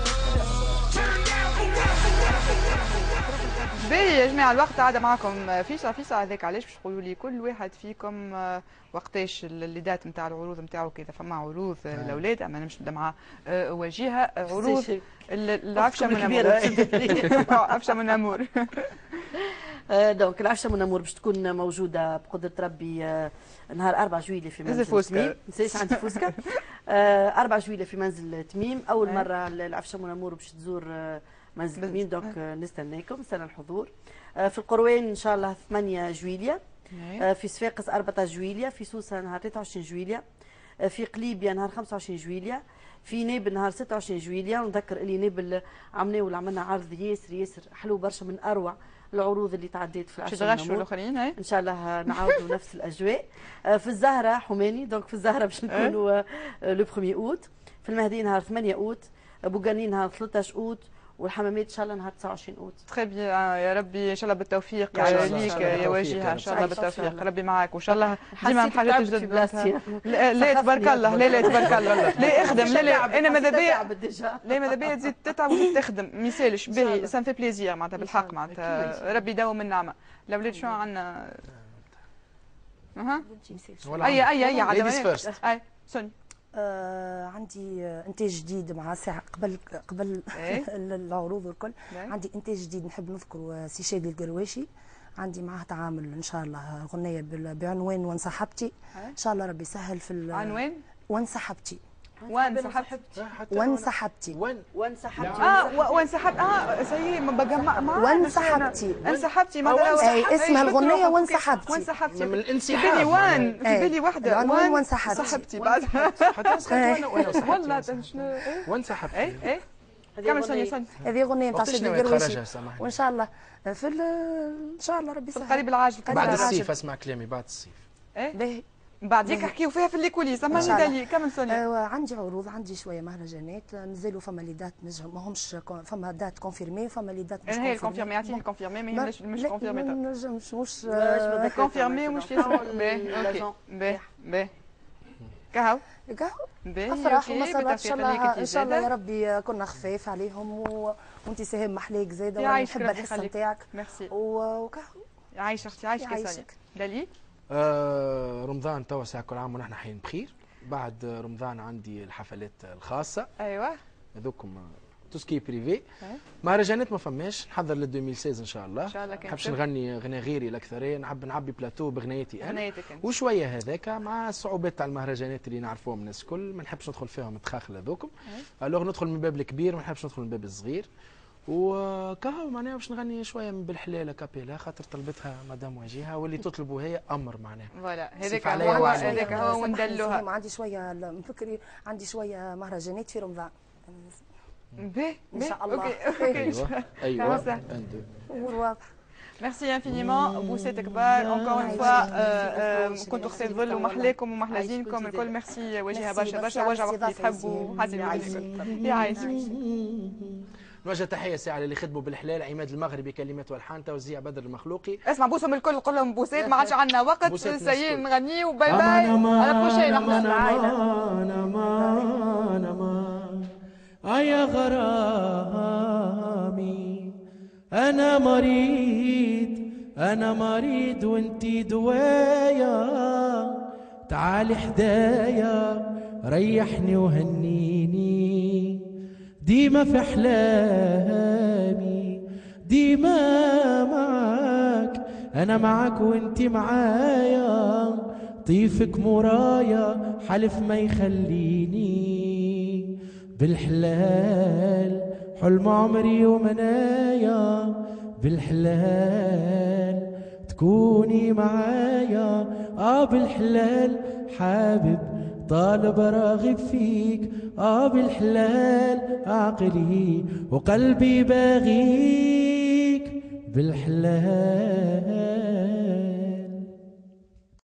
باهي يا جماعه الوقت عاد معكم فيسا فيسا هذاك علاش باش تقولوا لي كل واحد فيكم وقتاش الليدات نتاع العروض نتاعو كذا فما عروض الاولاد اما نمشي نبدا مع وجيهه عروض العفشه من امور عفشه من امور. دونك العفشه من امور باش تكون موجوده بقدره ربي نهار أربعة جويلية في منزل تميم. نسيش عندي فوسكا. أربعة جويلية في منزل تميم اول مره العفشه من امور باش تزور مازال دونك نستناكم، نستنى الحضور. في القروان ان شاء الله ثمانية جويليا، في صفاقس أربعة جويليا، في سوسه نهار ثلاثة وعشرين جويليا، في قليبيا نهار خمسة وعشرين جويليا، في نابل نهار ستة وعشرين جويليا. ونذكر اللي نابل عملنا ولا عملنا عرض ياسر ياسر حلو برشا، من اروع العروض اللي تعديت في العشرة الاخرين. ان شاء الله نعاودوا نفس الاجواء. في الزهره حماني، دونك في الزهره باش نكونوا لو بروميير اوت، في المهدي نهار ثمانية اوت، بوغاني نهار ثلاثة عشر اوت، والحمامات ان شاء الله نهار تسعة وعشرين اوت. تخي بيان يا ربي، ان شاء الله بالتوفيق ليك يا وجيهه، ان شاء الله بالتوفيق، ربي معاك، وان شاء الله ديما حاجات جدد. لا لا تبارك الله، لا لا تبارك الله، لا اخدم، لا لا انا ماذا بيا، لا ماذا بيا تزيد تتعب وتخدم، ما يسالش باهي، سان في بليزير معناتها بالحق، معناتها ربي يداوم النعمه. الاولاد شنو عندنا؟ اها اي اي اي عاد اي سوني. آه عندي انتاج جديد مع ساعه قبل قبل إيه؟ العروض والكل. عندي انتاج جديد نحب نذكره، سي شادي القرواشي، عندي معاه تعامل ان شاء الله غنيه بعنوان وانسحبتي، ان شاء الله ربي يسهل في عنوان وانسحبتي وانسحبتي وانسحبتي وانسحبتي اه وانسحبت اه سي بجمع معاه وانسحبتي انسحبتي مثلا اي اسمها الغنيه وانسحبتي وانسحبتي من الانسحاب. في بالي وان في بالي وحده وان وانسحبتي سحبتي بعد حتى سخنت وانا وانا والله شنو وانسحبت. اي اي كمل سوني سوني. هذه غنيه نتاع شادي القرواشي، وان شاء الله في ان شاء الله ربي يسهل القريب العاجل بعد الصيف. اسمع كلامي بعد الصيف. ايه بعديك احكيو فيها في الليكوليس. اما ندالي كمل سونيا. آه عندي عروض، عندي شويه مهرجانات، مازالوا فما لي دات نجم ماهمش، فما دات كونفيرمي وفما لي دات مش كونفيرمي. هي الكونفيرمي يعطيني الكونفيرمي، ما يهمناش مش كونفيرمي. ما نجمش مش كونفيرمي ومش لازم. باهي باهي باهي كهو كهو افراح ومسرات. ان شاء الله ان شاء الله يا ربي كنا خفاف عليهم، وانت ساهم محليك زاده، وانا نحب الحصه نتاعك. ميرسي. وكهو يعيش اختي، يعيشك يا سونيا. دالي آه رمضان توا ساعة كل عام ونحن حين بخير. بعد رمضان عندي الحفلات الخاصة. ايوه هذوكم توسكي بريفي. مهرجانات ما فماش، نحضر ل ألفين وستة عشر ان شاء الله. ان شاء الله. ما نحبش نغني غنى غيري الاكثريه، نحب نعبي بلاتو بغنيتي انا. غنيتك انت. وشويه هذاك مع الصعوبات تاع المهرجانات اللي نعرفوهم الناس الكل، ما نحبش ندخل فيهم التخاخل هذوكم. الوغ ندخل من الباب الكبير، ما نحبش ندخل من الباب الصغير. وكهو معناها باش نغني شويه من بالحلاله كابيلا، خاطر طلبتها مدام وجيهه، واللي تطلبوا هي امر معناها. فوالا هذاك هو هذاك هو وندلوها. عندي شويه مفكري، عندي شويه مهرجانات في رمضان. باهي ان شاء الله. ايوه ايوه امور واضحه. ميرسي انفينيمون، بوسات كبار اونكور اون فوا. كنتوا خسي الظل ومحلاكم ومحلى زينكم الكل. ميرسي وجيهه برشا برشا، وجع وقت اللي تحبوا حاسين بالكل. يعيشك. نوجه تحيه ساعه اللي خدموا بالحلال، عماد المغربي كلمات والحان، توزيع بدر المخلوقي. اسمع بوسهم الكل، قول لهم بوسات، ما عادش عندنا وقت. سيين نغنيو وباي باي على بروشين. احنا العائله انا ما انا ما يا غرامي، انا مريض انا مريض وانتي دوايا، تعالي حدايا ريحني وهنيني، ديما في احلامي ديما معاك، انا معاك وانتي معايا، طيفك مرايا حلف ما يخليني، بالحلال حلم عمري ومنايا، بالحلال تكوني معايا، اه بالحلال حابب طالب راغب فيك، اه بالحلال عقلي وقلبي باغيك، بالحلال